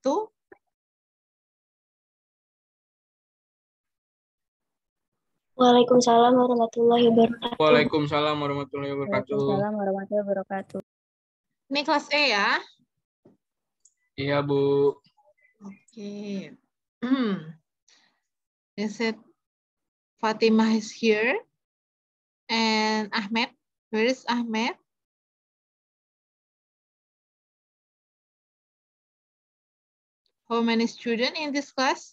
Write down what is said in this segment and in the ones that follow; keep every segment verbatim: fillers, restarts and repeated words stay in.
wabarakatuh. Waalaikumsalam warahmatullahi wabarakatuh. Waalaikumsalam warahmatullahi wabarakatuh. Waalaikumsalam warahmatullahi wabarakatuh. Ini kelas E ya? Iya, Bu. Oke. Is it Fatimah is here? And Ahmed? Where is Ahmed? How many students in this class?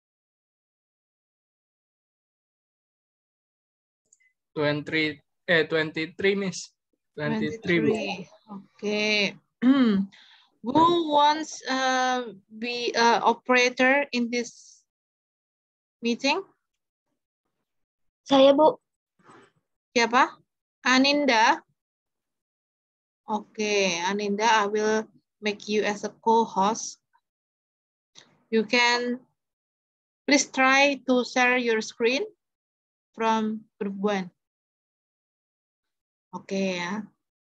twenty eh twenty-three, Miss. twenty-three, Bu. twenty-three. Okay. Who wants uh, be uh, operator in this meeting? Saya, Bu. Siapa? Aninda. Okay, Aninda, I will make you as a co-host. You can please try to share your screen from group one. Okay, ya.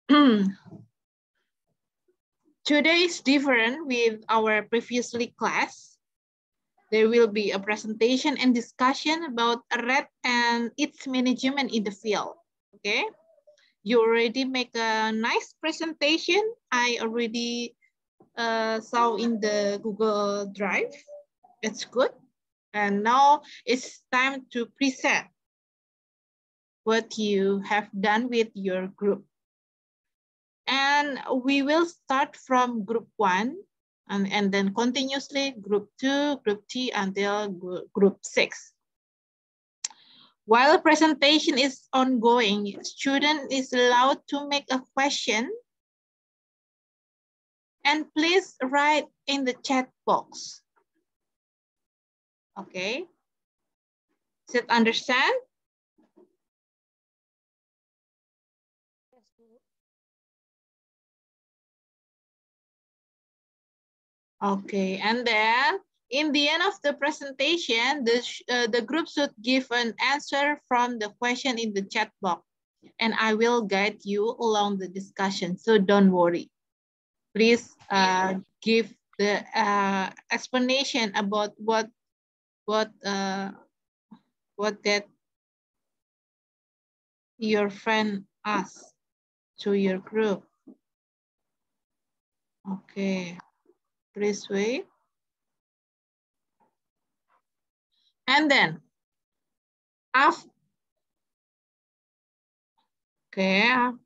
Today is different with our previously class. There will be a presentation and discussion about R E D and its management in the field. Okay, you already make a nice presentation. I already uh, saw in the Google Drive. It's good. And now it's time to present what you have done with your group. And we will start from group one and, and then continuously group two, group three until group six. While the presentation is ongoing, student is allowed to make a question and please write in the chat box. Okay, does it understand? Okay, and then in the end of the presentation, the, uh, the group should give an answer from the question in the chat box, and I will guide you along the discussion, so don't worry. Please uh, give the uh, explanation about what what uh, what that your friend asked to your group. Okay, please wait. And then after okay,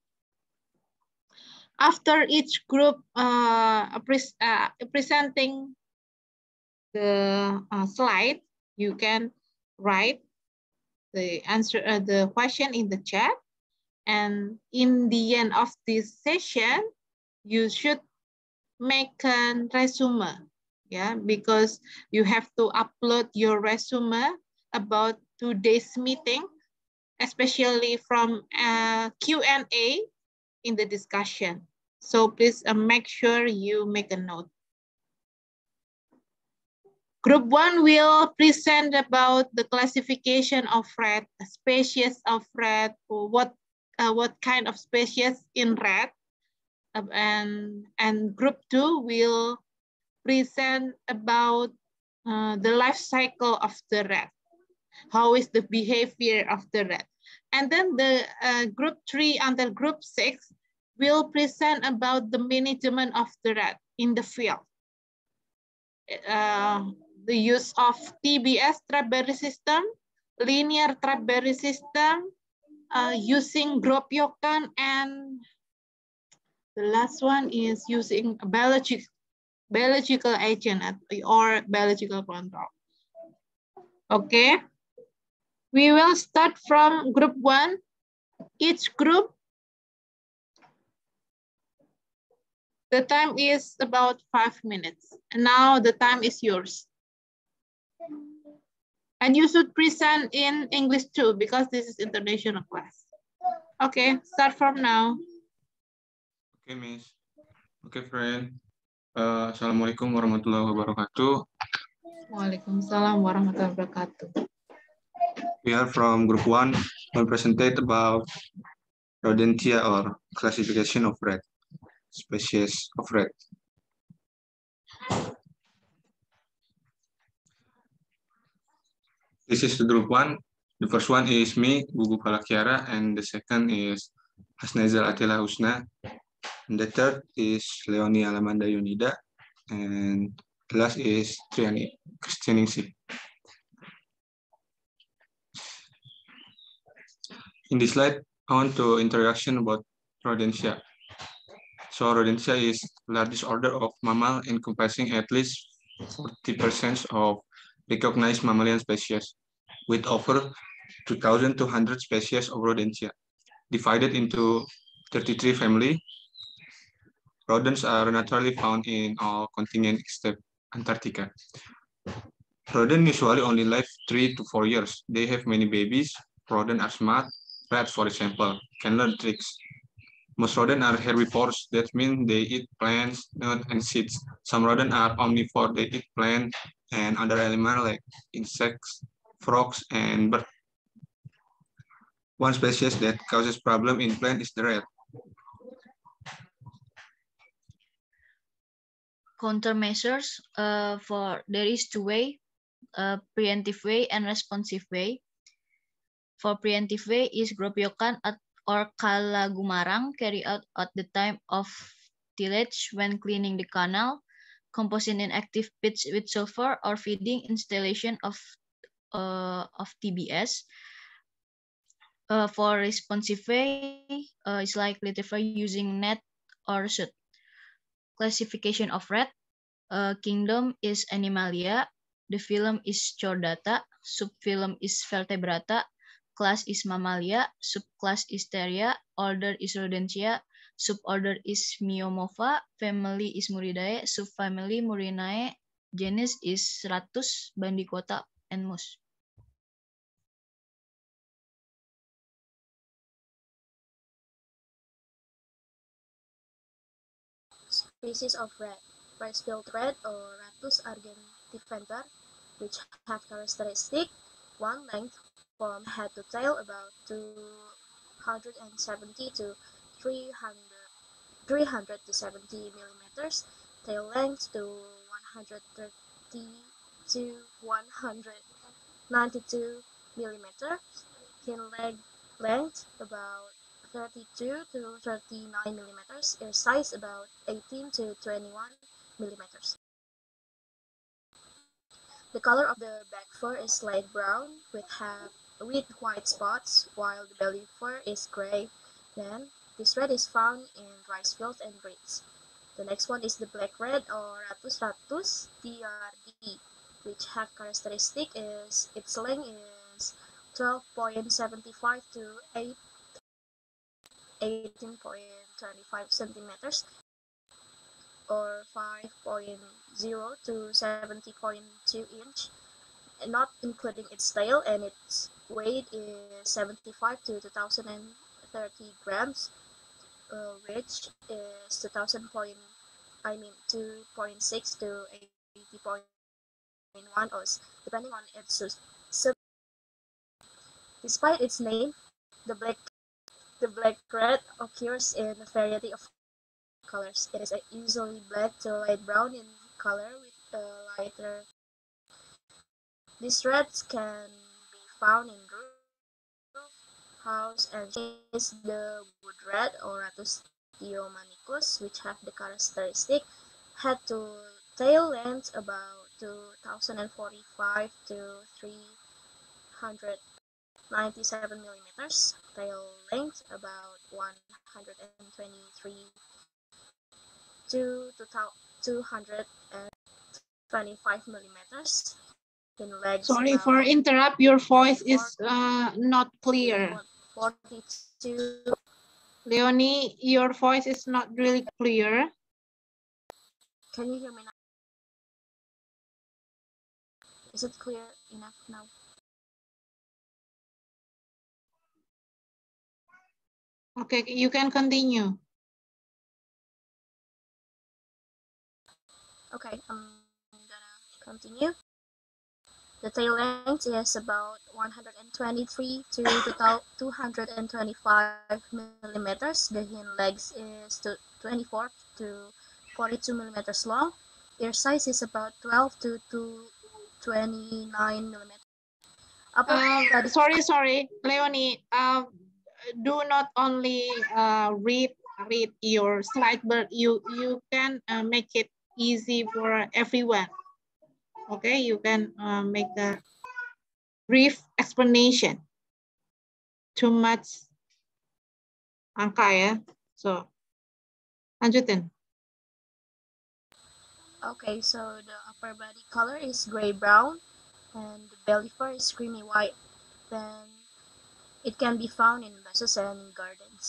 after each group uh, pre uh, presenting the uh, slide, you can write the answer, uh, the question in the chat. And in the end of this session, you should make a resume, yeah, because you have to upload your resume about today's meeting, especially from uh, Q and A in the discussion. So please uh, make sure you make a note. Group one will present about the classification of rat, species of rat, or what uh, what kind of species in rat, uh, and and group two will present about uh, the life cycle of the rat. How is the behavior of the rat? And then the uh, group three until group six will present about the management of the rat in the field. Uh, the use of T B S trapberry system, linear trapberry system, uh, using Gropiocan, and the last one is using biological biological agent or biological control. Okay, we will start from group one. Each group, the time is about five minutes. And now the time is yours. And you should present in English too, because this is international class. Okay, start from now. Okay, Miss. Okay, friend. Uh, Assalamualaikum warahmatullahi wabarakatuh. Waalaikumsalam warahmatullahi wabarakatuh. We are from group one and presented about Rodentia or classification of rat, species of rat. This is the group one. The first one is me, Gugu Palakiara, and the second is Hasnazal Atila Husna. And the third is Leonie Alamanda Yunida, and the last is Triani Christianingsi. In this slide, I want to introduction about Rodentia. So Rodentia is the largest order of mammal encompassing at least forty percent of recognized mammalian species, with over two thousand two hundred species of Rodentia, divided into thirty-three families. Rodents are naturally found in all continents except Antarctica. Rodents usually only live three to four years. They have many babies. Rodents are smart. Rats, for example, can learn tricks. Most rodents are herbivores. That means they eat plants, nuts, and seeds. Some rodents are omnivores. They eat plants and other animals like insects, frogs, and birds. One species that causes problem in plants is the rat. Countermeasures uh, for there is two way, uh, preemptive way and responsive way. For preemptive way is gropiokan at or kalagumarang carried out at the time of tillage when cleaning the canal, composting inactive pits with sulfur, or feeding installation of uh, of T B S. Uh, for responsive way, uh, it's like literally using net or shoot. Classification of rat. Uh, kingdom is Animalia. The phylum is Chordata. Subphylum is Vertebrata. Class is Mammalia. Subclass is Theria. Order is Rodentia. Suborder is Myomorpha. Family is Muridae. Subfamily Murinae. Genus is Ratus, Bandicota, and Mus. Species of rat. Rice-billed rat or Ratus argentifenter, which have characteristic one length from head to tail about two hundred seventy to three hundred, three hundred to seventy millimeters, tail length to one hundred thirty to one hundred ninety-two millimeters, hind leg length about thirty-two to thirty-nine millimeters, ear size about eighteen to twenty-one millimeters. The color of the back fur is light brown with have with white spots, while the belly fur is gray. Then this rat is found in rice fields and breeds. The next one is the black rat or Ratus ratus T R D, which have characteristic is its length is twelve point seven five to eighteen point two five centimeters, or five point zero to seventy point two inch, not including its tail, and its weight is seventy-five to two thousand thirty grams, uh, which is two thousand point, I mean two point six to eighty point one oz, depending on its sub. Despite its name, the black the black rat occurs in a variety of colors. It is usually black to light brown in color with a lighter. These rats can be found in roof, house, and is the wood rat or Ratus theomanicus, which have the characteristic head to tail length about two thousand forty-five to three hundred ninety-seven millimeters, tail length about one hundred twenty-three to two hundred twenty-five millimeters. In legs Sorry for interrupt. Your voice is uh, not clear. forty-two. Leonie, your voice is not really clear. Can you hear me now? Is it clear enough now? Okay, you can continue. Okay, I'm gonna continue. The tail length is about one hundred twenty-three to two hundred twenty-five millimeters. The hind legs is twenty-four to forty-two millimeters long. Ear size is about twelve to twenty-nine millimeters. Upper Um, body. sorry, sorry, Leonie. Uh, do not only uh, read read your slide, but you you can uh, make it easy for everyone. Okay, you can uh, make a brief explanation. Too much angka ya. So, lanjutin. Okay, so the upper body color is gray-brown and the belly fur is creamy white. Then it can be found in mesas and in gardens.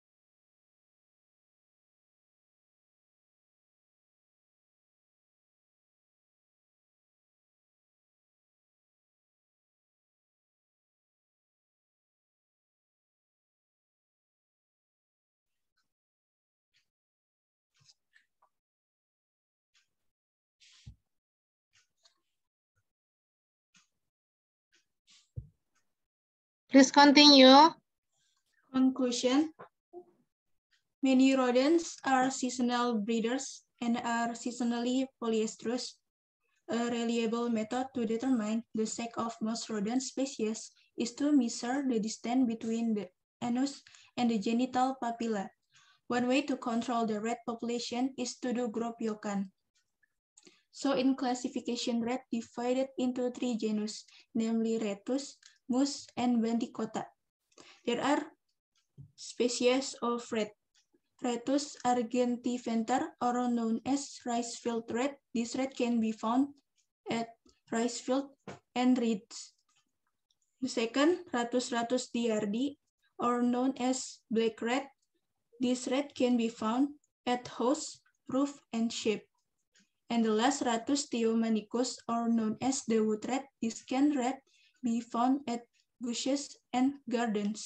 Please continue. Conclusion. Many rodents are seasonal breeders and are seasonally polyestrous. A reliable method to determine the sex of most rodent species is to measure the distance between the anus and the genital papilla. One way to control the rat population is to do gropiokan. So in classification, rat divided into three genus, namely Rattus, Mus, and Bandicota. There are species of rat. Rattus argentiventer, or known as rice-field rat. This rat can be found at rice field and reeds. The second, Rattus rattus diardi, or known as black rat. This rat can be found at house, roof, and sheep. And the last, Rattus theomanicus, or known as the wood rat. This can rat be found at bushes and gardens.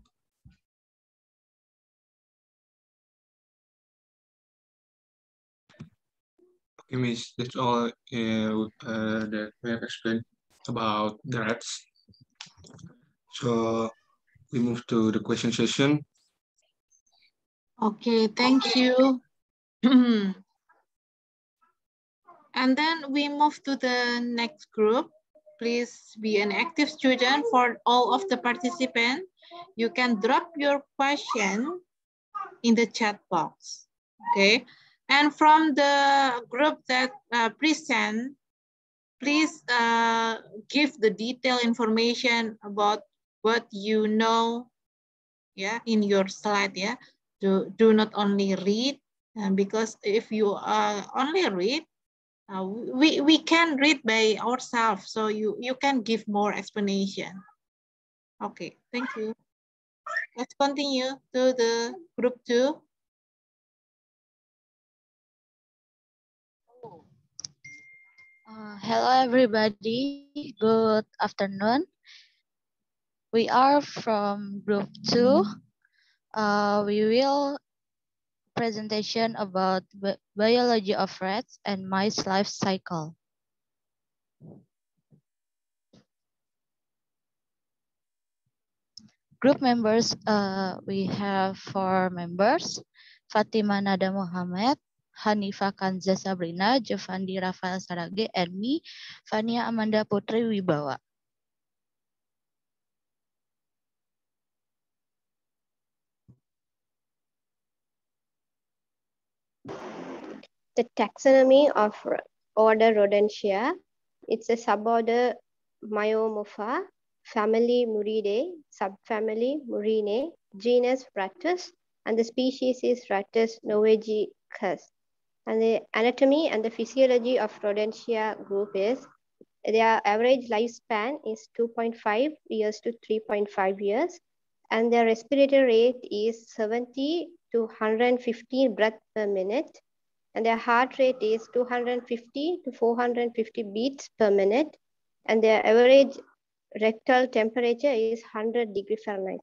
Okay, Miss, that's all uh, uh, that we have explained about the rats. So we move to the question session. Okay, thank you. And then we move to the next group. Please be an active student for all of the participants. You can drop your question in the chat box, okay? And from the group that uh, present, please uh, give the detailed information about what you know, yeah, in your slide, yeah. Do, do not only read, uh, because if you uh, only read, uh, we, we can read by ourselves, so you, you can give more explanation. Okay, thank you. Let's continue to the group two. Uh, hello, everybody. Good afternoon. We are from group two. Uh, we will presentation about bi biology of rats and mice life cycle. Group members, uh, we have four members: Fatima Nada Muhammad, Hanifa Kanza Sabrina, Jovandi Rafael Sarage, and me, Fania Amanda Putri Wibawa. The taxonomy of order Rodentia. It's a suborder Myomorpha, family Muridae, subfamily Murinae, genus Rattus, and the species is Rattus norvegicus. And the anatomy and the physiology of Rodentia group is their average lifespan is two point five years to three point five years, and their respiratory rate is seventy to one hundred fifteen breaths per minute, and their heart rate is two hundred fifty to four hundred fifty beats per minute, and their average rectal temperature is one hundred degrees Fahrenheit.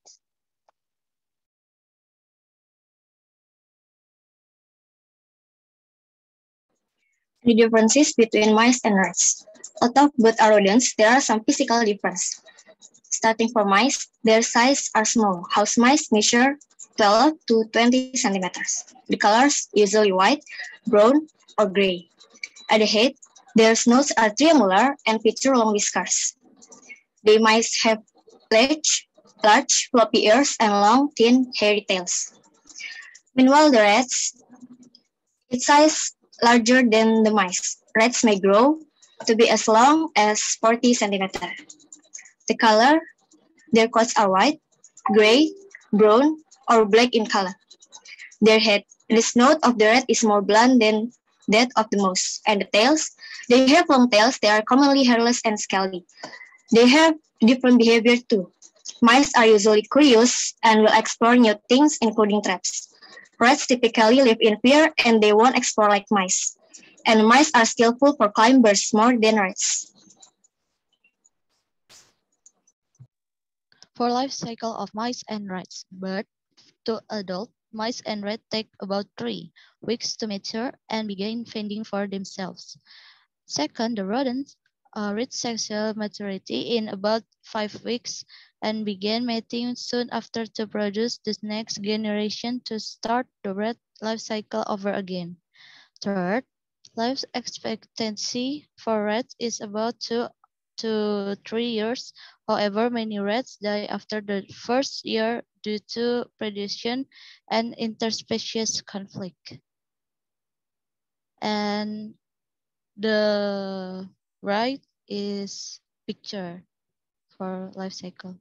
The differences between mice and rats. Although both are rodents, there are some physical differences. Starting for mice, their size are small. House mice measure twelve to twenty centimeters. The colors usually white, brown, or gray. At the head, their snouts are triangular and feature long whiskers. The mice have large, large floppy ears and long, thin, hairy tails. Meanwhile, the rats, its size larger than the mice. Rats may grow to be as long as forty centimeters. The color, their coats are white, gray, brown, or black in color. Their head, the snout of the rat is more blunt than that of the mouse, and the tails, they have long tails. They are commonly hairless and scaly. They have different behavior too. Mice are usually curious and will explore new things, including traps. Rats typically live in fear and they won't explore like mice. And mice are skillful for climbers more than rats. For life cycle of mice and rats, birth to adult, mice and rats take about three weeks to mature and begin fending for themselves. Second, the rodents uh, reach sexual maturity in about five weeks and begin mating soon after to produce the next generation to start the rat life cycle over again. Third, life expectancy for rats is about two to three years. However, many rats die after the first year due to predation and interspecies conflict. And the right is picture for life cycle.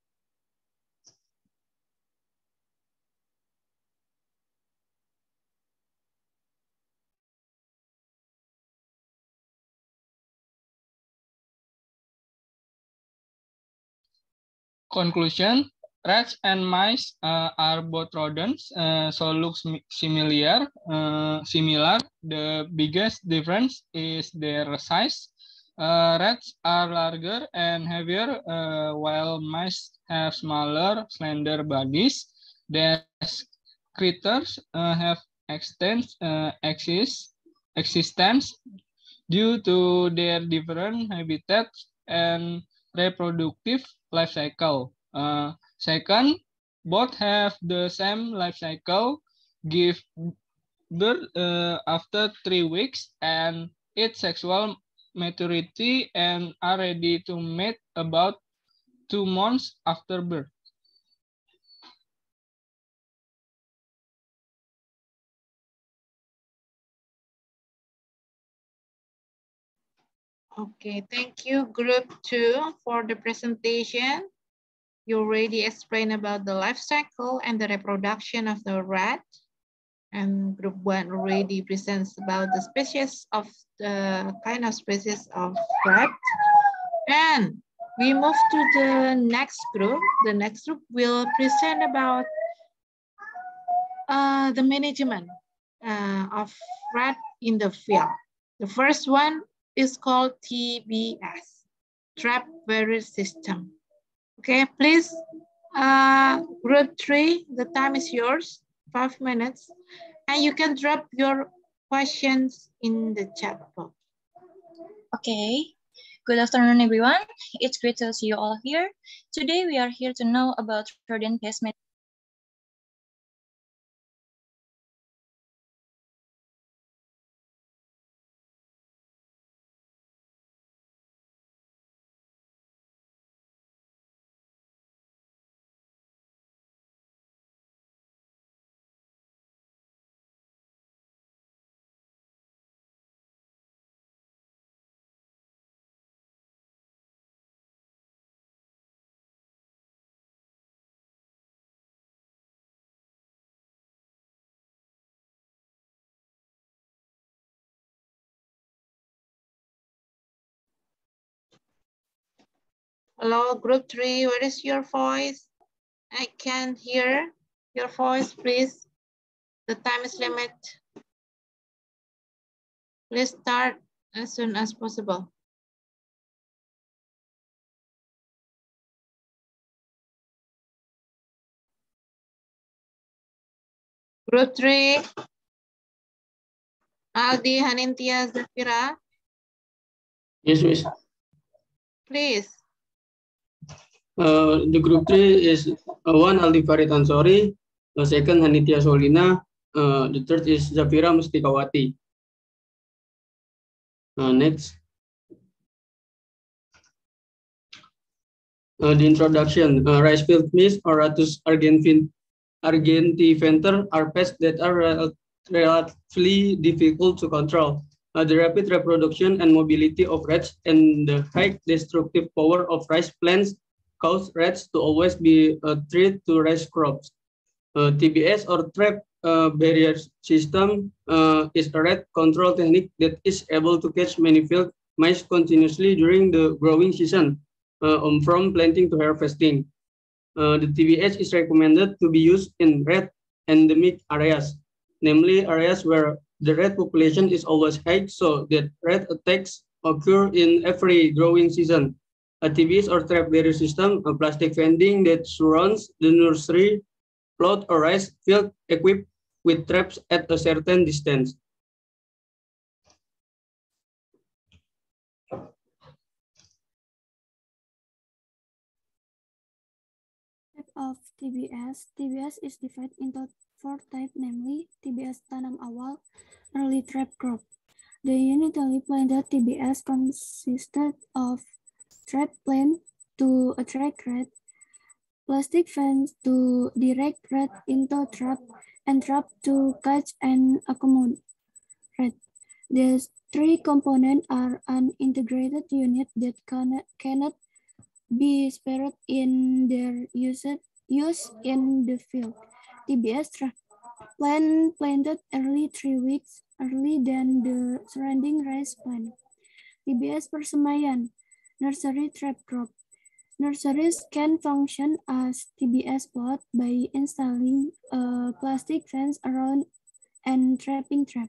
Conclusion, rats and mice uh, are both rodents, uh, so looks similar. Uh, similar. The biggest difference is their size. Uh, rats are larger and heavier, uh, while mice have smaller, slender bodies. These creatures uh, have extens, uh, exist, existence due to their different habitats and reproductive life cycle. Uh, second, both have the same life cycle, give birth uh, after three weeks and its sexual maturity and are ready to mate about two months after birth. Okay, thank you, group two, for the presentation. You already explained about the life cycle and the reproduction of the rat. And group one already presents about the species of the kind of species of rat. And we move to the next group. The next group will present about uh, the management uh, of rat in the field. The first one is called T B S, Trap Barrier System. Okay, please, uh, group three, the time is yours, five minutes. And you can drop your questions in the chat box. Okay. Good afternoon, everyone. It's great to see you all here. Today, we are here to know about rodent pest management. Hello, group three, where is your voice? I can't hear your voice, please. The time is limit. Please start as soon as possible. Group three, Aldi, Hanintia, Zafira. Yes, miss. Please. Uh, the group three is uh, one Aldi Farid Ansori, the second Hanitia Solina, uh, the third is Zafira Mustikawati. Uh, next. Uh, the introduction, uh, rice field mist or Rattus argentiventer are pests that are rel relatively difficult to control. Uh, the rapid reproduction and mobility of rats and the high destructive power of rice plants cause rats to always be a threat to rice crops. Uh, T B S or trap uh, barrier system uh, is a rat control technique that is able to catch many field mice continuously during the growing season, uh, um, from planting to harvesting. Uh, the T B S is recommended to be used in rat endemic areas, namely areas where the rat population is always high, so that rat attacks occur in every growing season. A T B S or trap barrier system, a plastic fencing that surrounds the nursery plot or rice field equipped with traps at a certain distance. Of T B S, T B S is divided into four types, namely T B S tanam awal, early trap crop. The unitary planted T B S consisted of trap plant to attract rat, plastic fence to direct rat into trap, and trap to catch and accommodate rat. These three components are an integrated unit that cannot, cannot be spared in their use, use in the field. T B S trap plant planted early three weeks early than the surrounding rice plant. T B S persemaian, nursery trap crop. Nurseries can function as T B S plot by installing a plastic fence around and trapping trap.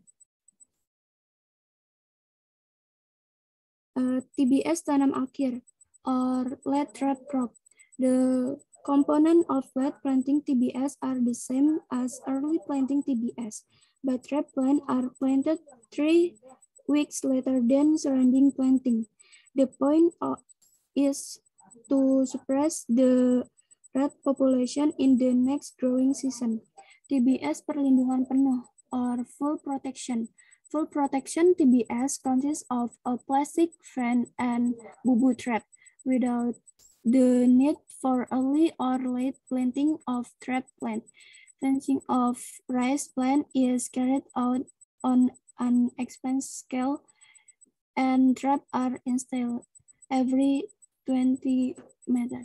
Uh, T B S tanam akhir or late trap crop. The component of late planting T B S are the same as early planting T B S, but trap plants are planted three weeks later than surrounding planting. The point of, is to suppress the rat population in the next growing season. T B S perlindungan penuh or full protection. Full protection T B S consists of a plastic fence and bubu trap without the need for early or late planting of trap plant. Fencing of rice plant is carried out on an expense scale, and traps are installed every twenty meters.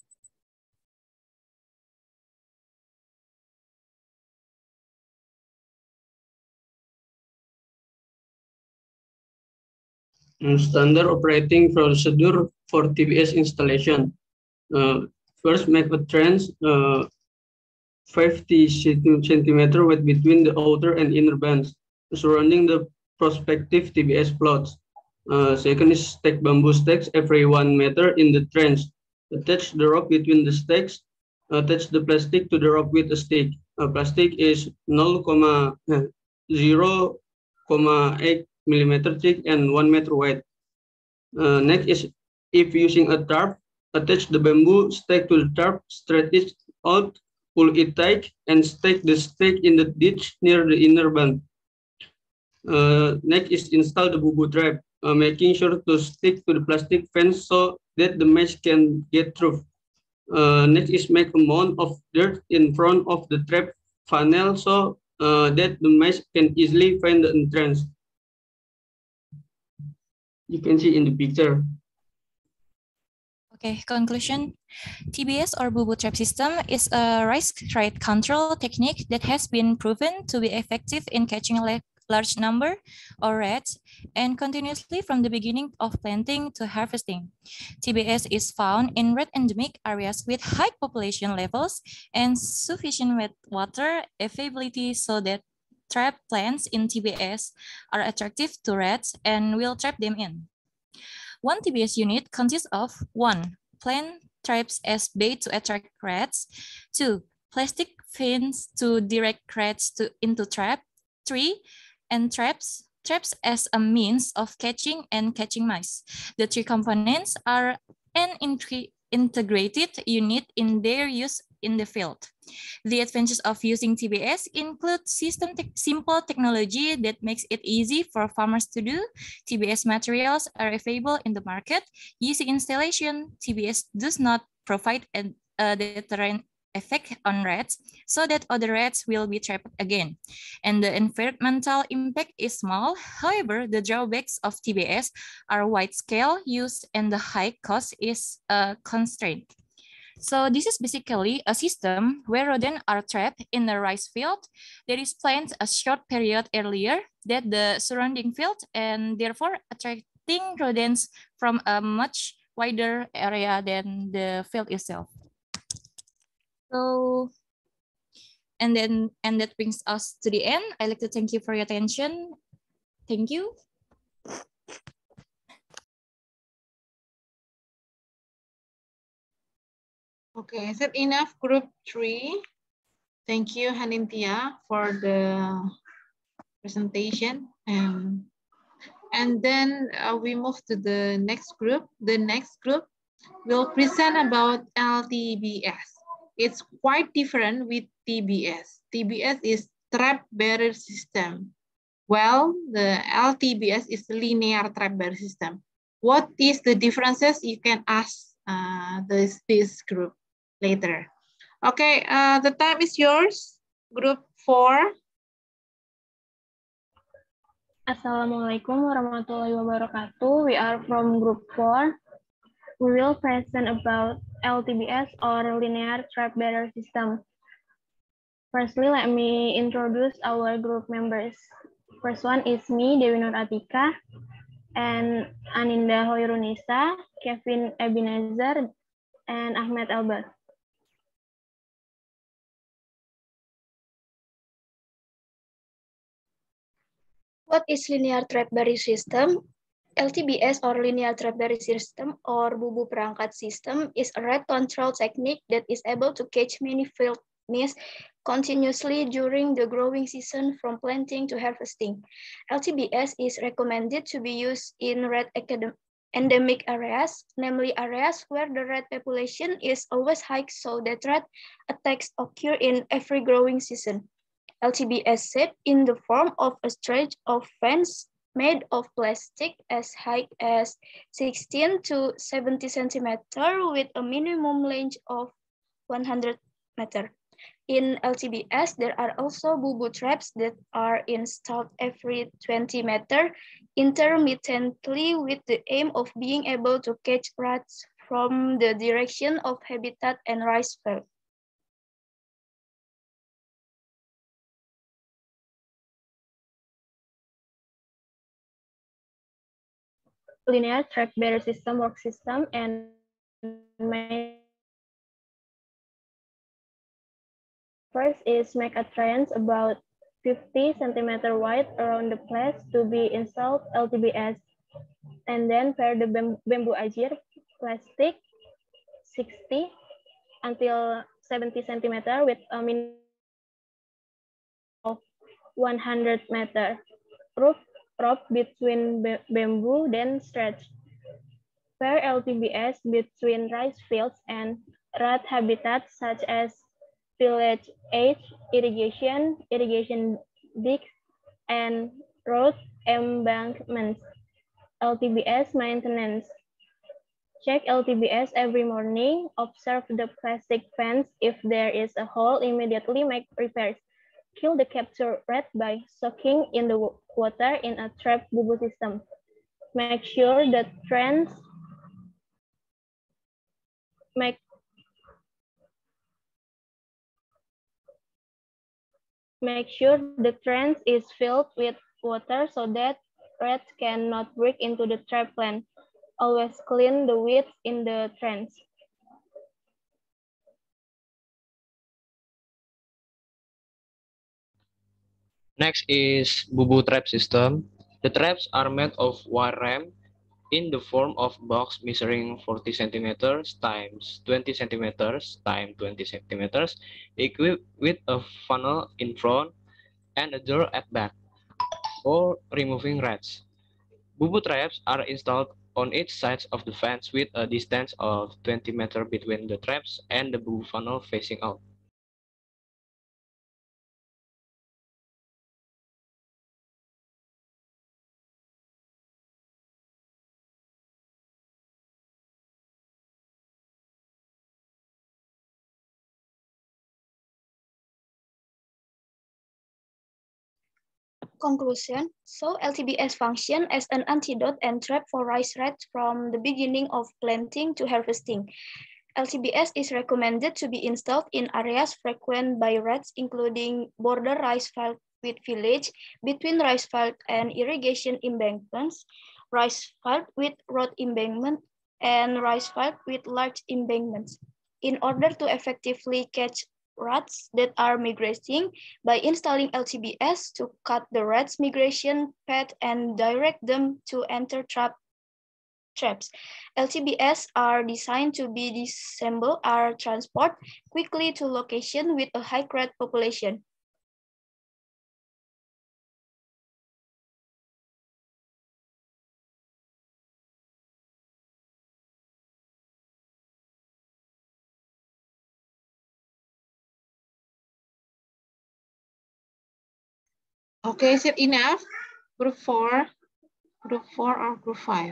Standard operating procedure for T B S installation. Uh, first, make a trench uh, fifty centimeters width between the outer and inner bands surrounding the prospective T B S plots. Uh, second is stack bamboo stakes every one meter in the trench. Attach the rope between the stakes. Attach the plastic to the rope with a stick. Uh, plastic is zero point eight millimeter thick and one meter wide. Uh, next is, if using a tarp, attach the bamboo stake to the tarp, stretch it out, pull it tight, and stake the stake in the ditch near the inner band. Uh, next is install the bubu trap, uh, making sure to stick to the plastic fence so that the mesh can get through. Uh, next is make a mound of dirt in front of the trap funnel so uh, that the mesh can easily find the entrance. You can see in the picture. Okay, conclusion. T B S or bubu trap system is a rice rate control technique that has been proven to be effective in catching a large number of rats and continuously from the beginning of planting to harvesting. T B S is found in rat endemic areas with high population levels and sufficient wet water availability so that trap plants in T B S are attractive to rats and will trap them in. One T B S unit consists of one, plant traps as bait to attract rats, two, plastic fins to direct rats to, into trap, three, and traps, traps as a means of catching and catching mice. The three components are an integrated unit in their use in the field. The advantages of using T B S include system te simple technology that makes it easy for farmers to do. T B S materials are available in the market. Easy installation. T B S does not provide a, a deterrent effect on rats so that other rats will be trapped again. And the environmental impact is small. However, the drawbacks of T B S are wide scale use and the high cost is a constraint. So this is basically a system where rodents are trapped in the rice field that is planted a short period earlier than the surrounding field and therefore attracting rodents from a much wider area than the field itself. So, and then, and that brings us to the end. I'd like to thank you for your attention. Thank you. Okay, is that enough, group three? Thank you, Hanintia, for the presentation. Um, and then uh, we move to the next group. The next group will present about L T B S. It's quite different with T B S. T B S is trap barrier system. Well, the L T B S is linear trap barrier system. What is the differences? You can ask uh, this, this group later. Okay, uh, the time is yours. Group four. Assalamualaikum warahmatullahi wabarakatuh. We are from group four. We will present about L T B S or linear trap barrier system. Firstly, let me introduce our group members. First one is me, Dewi Nur Atika, and Aninda Hoirunisa, Kevin Ebenezer, and Ahmed Elbar. What is linear trap barrier system? L T B S or linear trap barrier system or bubu perangkat system is a rat control technique that is able to catch many field mice continuously during the growing season from planting to harvesting. L T B S is recommended to be used in rat endemic areas, namely areas where the rat population is always high so that rat attacks occur in every growing season. L T B S set in the form of a stretch of fence made of plastic as high as sixteen to seventy centimeters with a minimum length of one hundred meters. In L T B S, there are also bubu traps that are installed every twenty meters intermittently with the aim of being able to catch rats from the direction of habitat and rice field. Linear trap barrier system work system and main first is make a trench about fifty centimeters wide around the place to be installed L T B S, and then pair the bamboo ajir plastic sixty until seventy centimeters with a minimum of one hundred meters. Roof rope between bamboo, then stretch. Pair L T B S between rice fields and rat habitats such as village edge, irrigation, irrigation digs, and road embankments. L T B S maintenance. Check L T B S every morning. Observe the plastic fence. If there is a hole, immediately make repairs. Kill the captured rat by soaking in the water in a trap bubu system. Make sure the trends make make sure the trench is filled with water so that rats cannot break into the trap plant. Always clean the weeds in the trench. Next is bubu trap system. The traps are made of wire ram in the form of box measuring forty centimeters times twenty centimeters times twenty centimeters, equipped with a funnel in front and a door at back for removing rats. Bubu traps are installed on each side of the fence with a distance of twenty meters between the traps and the bubu funnel facing out. Conclusion. So L T B S function as an antidote and trap for rice rats from the beginning of planting to harvesting. L T B S is recommended to be installed in areas frequented by rats, including border rice field with village, between rice field and irrigation embankments, rice field with road embankment, and rice field with large embankments. In order to effectively catch rats that are migrating, by installing L T B S to cut the rats' migration path and direct them to enter trap traps. L T B S are designed to be disassembled or transport quickly to location with a high rat population. Okay, is it enough? Group four, group four or group five?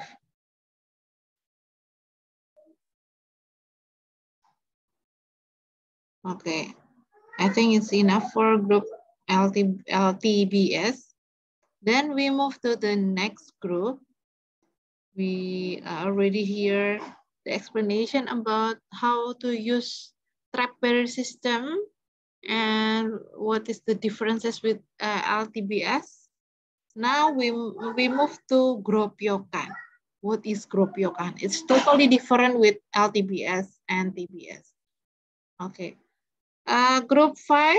Okay, I think it's enough for group L T B S. Then we move to the next group. We already hear the explanation about how to use trap barrier system and what is the differences with uh, L T B S. Now we, we move to Gropiokan. What is Gropiokan? It's totally different with L T B S and T B S. Okay. Uh, group five,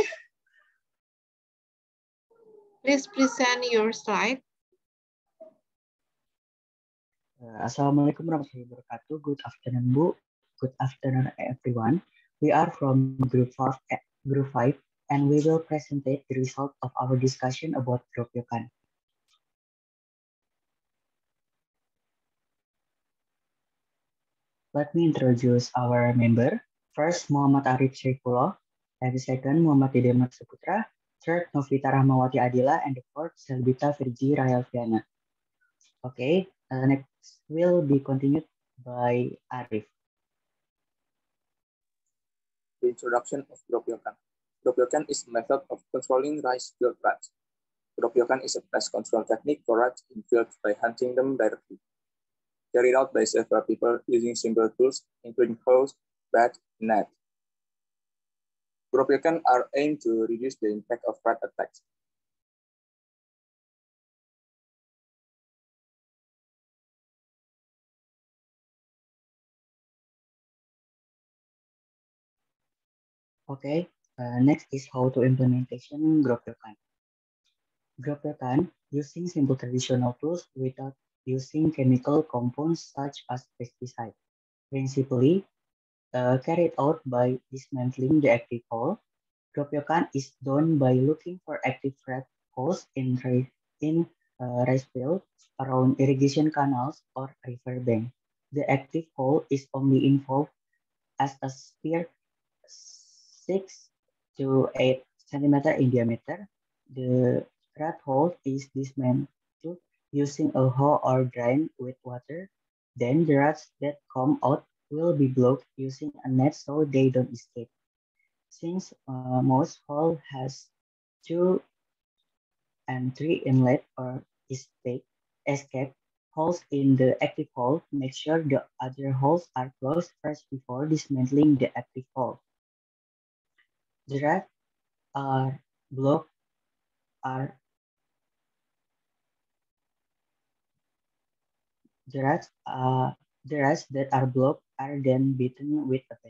please present your slide. Uh, Assalamualaikum warahmatullahi wabarakatuh. Good afternoon, Bu. Good afternoon, everyone. We are from group five, group five, and we will present the result of our discussion about Gropiokan. Let me introduce our member. First, Muhammad Arif Syaifullah, and second, Muhammad Dedemat Saputra, third, Novita Rahmawati Adila, and the fourth, Selbita Virgi Rayalviana. Okay, uh, next will be continued by Arif. The introduction of Gropiokan. Gropiokan is a method of controlling rice field rats. Gropiokan is a pest control technique for rats in fields by hunting them directly. Carried out by several people using simple tools, including hose, bat, and net. Gropiokan are aimed to reduce the impact of rat attacks. Okay, uh, next is how to implementation Gropiokan. Gropiokan using simple traditional tools without using chemical compounds such as pesticide. Principally, uh, carried out by dismantling the active hole. Gropiokan is done by looking for active rat holes in, in uh, rice fields, around irrigation canals or river bank. The active hole is only involved as a sphere six to eight centimeter in diameter. The rat hole is dismantled using a hoe or drain with water. Then the rats that come out will be blocked using a net so they don't escape. Since uh, most hole has two and three inlet or escape, escape holes in the active hole, make sure the other holes are closed first before dismantling the active hole. The rats are blocked are the rats uh, the rats that are blocked are then beaten with a bat.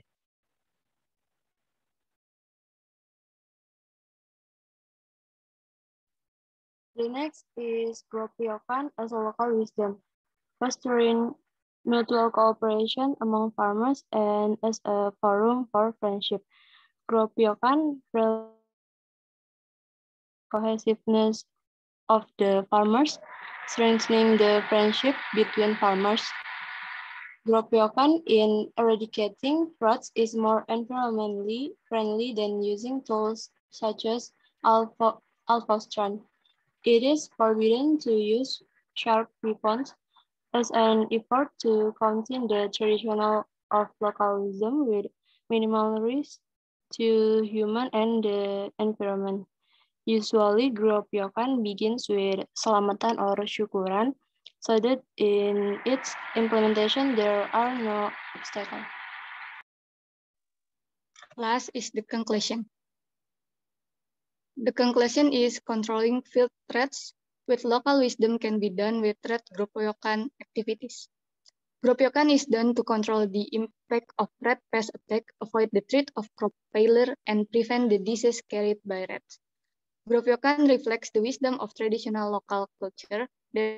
The next is Gropiokan as a local wisdom, fostering mutual cooperation among farmers and as a forum for friendship. Gropiokan cohesiveness of the farmers, strengthening the friendship between farmers. Gropiokan in eradicating rats is more environmentally friendly than using tools such as alphostran. It is forbidden to use sharp weapons as an effort to contain the traditional of localism with minimal risk to human and the environment. Usually, Gropyokan begins with selamatan or syukuran, so that in its implementation there are no obstacles. Last is the conclusion. The conclusion is controlling field threats with local wisdom can be done with threat Gropyokan activities. Gropyokan is done to control the impact of rat pest attack, avoid the threat of crop failure, and prevent the disease carried by rats. Gropyokan reflects the wisdom of traditional local culture that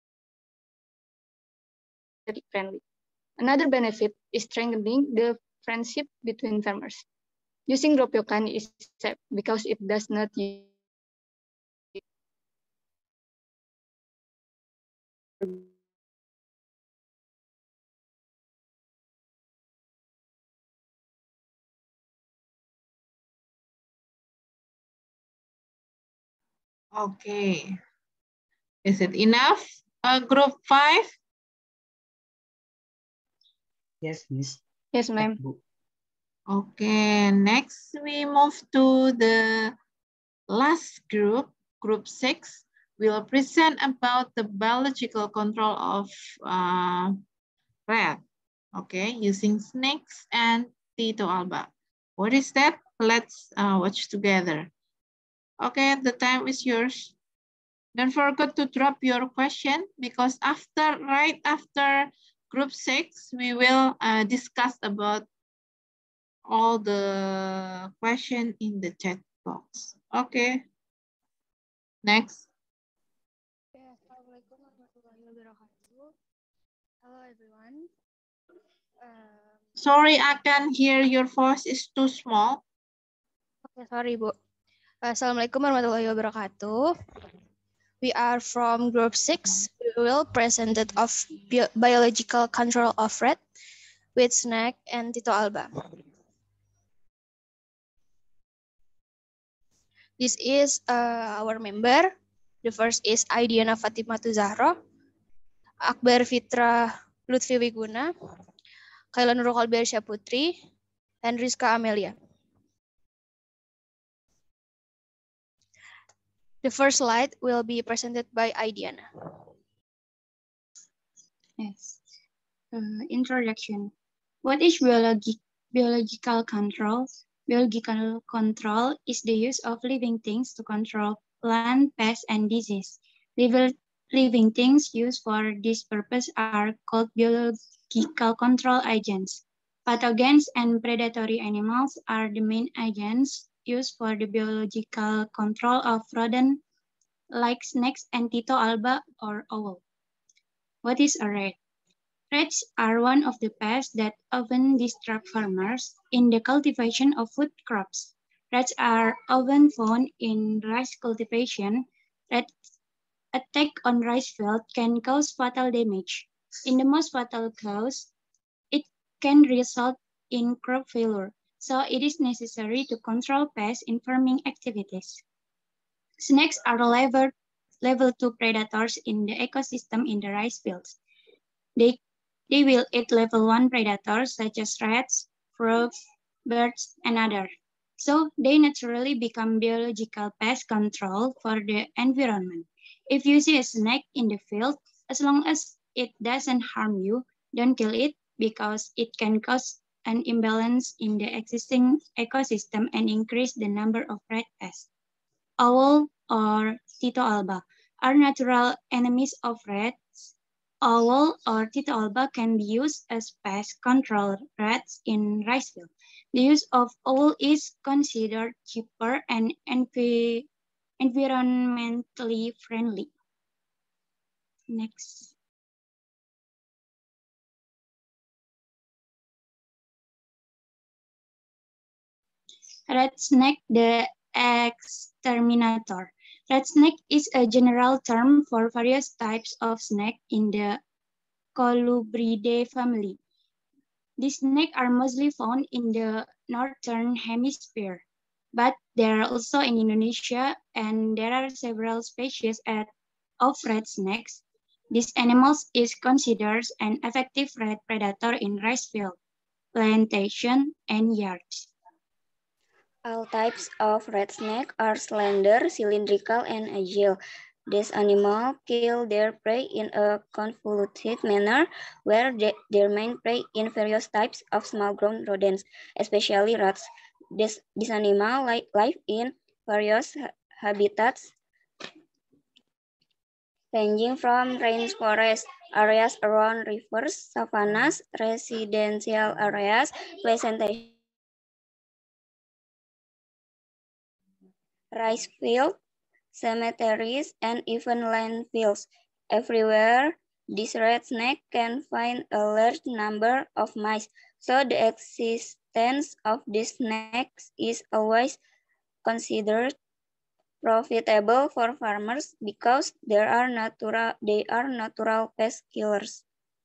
is friendly. Another benefit is strengthening the friendship between farmers. Using Gropyokan is safe because it does not use Okay. Is it enough? Uh, group five? Yes, Miss. Yes, ma'am. Okay, next we move to the last group, group six. We'll present about the biological control of uh, rat, okay, using snakes and Tito Alba. What is that? Let's uh, watch together. Okay, the time is yours. Don't forget to drop your question because after, right after group six, we will uh, discuss about all the question in the chat box. Okay. Next. Assalamualaikum warahmatullahi wabarakatuh. Hello everyone. Um, Sorry, I can hear your voice is too small. okay, sorry Bu. Assalamualaikum warahmatullahi wabarakatuh. We are from group six. We will present it of bi biological control of rat with Snake and Tito Alba. This is uh, our member. The first is Aidiana Fatimah Zahra, Akbar Fitra Lutfi Wiguna, Kaila Nurul Kalbi Arsya Putri, and Rizka Amelia. The first slide will be presented by Aidiana. Yes. Uh, introduction. What is biologi biological control? Biological control is the use of living things to control plant, pests, and disease. Living things used for this purpose are called biological control agents. Pathogens and predatory animals are the main agents used for the biological control of rodents like snakes and Tito Alba or owl. What is a rat? Rats are one of the pests that often disrupt farmers in the cultivation of food crops. Rats are often found in rice cultivation. Rats attack on rice field can cause fatal damage. In the most fatal case, it can result in crop failure, so it is necessary to control pests in farming activities. Snakes are level, level two predators in the ecosystem in the rice fields. They, they will eat level one predators such as rats, frogs, birds, and others. So they naturally become biological pest control for the environment. If you see a snake in the field, as long as it doesn't harm you, don't kill it because it can cause an imbalance in the existing ecosystem and increase the number of rat pests. Owl or Tito Alba are natural enemies of rats. Owl or Tito Alba can be used as pest control rats in rice field. The use of owl is considered cheaper and envi environmentally friendly. Next. Rat snake, the exterminator. Rat snake is a general term for various types of snake in the Colubridae family. These snakes are mostly found in the northern hemisphere, but they are also in Indonesia, and there are several species of rat snakes. This animal is considered an effective rat predator in rice field, plantation, and yards. All types of rat snake are slender, cylindrical, and agile. These animals kill their prey in a convoluted manner, where they, their main prey in various types of small-grown rodents, especially rats. This, this animal li live in various ha habitats, ranging from rainforest areas around rivers, savannas, residential areas, plantation, rice fields, cemeteries, and even landfills. Everywhere, this red snake can find a large number of mice, so the existence of these snakes is always considered profitable for farmers because they are natural, they are natural pest killers.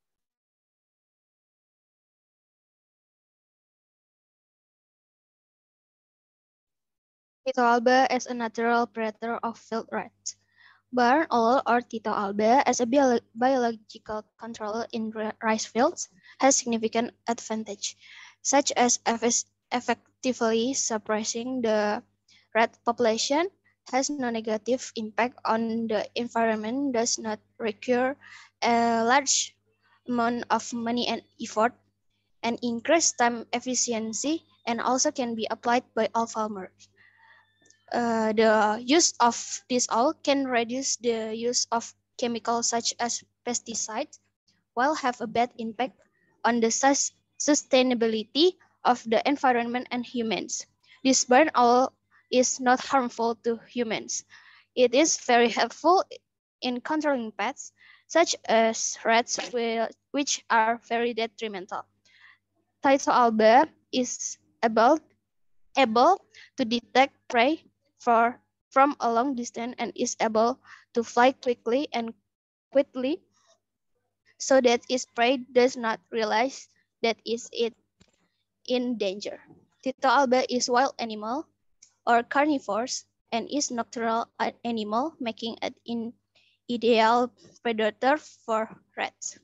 Tito alba as a natural predator of field rats. Barn owl or Tito alba as a bio biological control in rice fields has significant advantage, such as effectively suppressing the rat population, has no negative impact on the environment, does not require a large amount of money and effort, and increase time efficiency, and also can be applied by all farmers. Uh, the use of this oil can reduce the use of chemicals such as pesticides, while have a bad impact on the sus sustainability of the environment and humans. This burn oil is not harmful to humans. It is very helpful in controlling pests, such as rats, which are very detrimental. Tito alba is able, able to detect prey for, from a long distance and is able to fly quickly and quickly so that its prey does not realize that is it in danger. Tito alba is wild animal or carnivores and is nocturnal animal, making it an ideal predator for rats.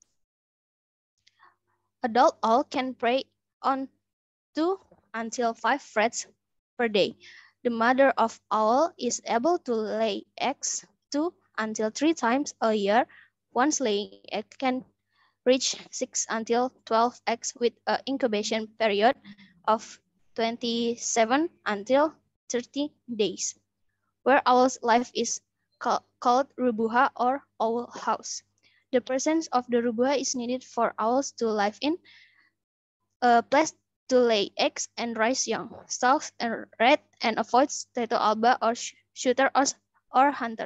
Adult owl can prey on two until five rats per day. The mother of owl is able to lay eggs two until three times a year. Once laying egg can reach six until twelve eggs with an incubation period of twenty-seven until thirty days. Where owls live is ca called rubuha or owl house. The presence of the rubuha is needed for owls to live in a place to lay eggs and raise young, stalks and red, and avoids Tito alba or sh shooter or, or hunter.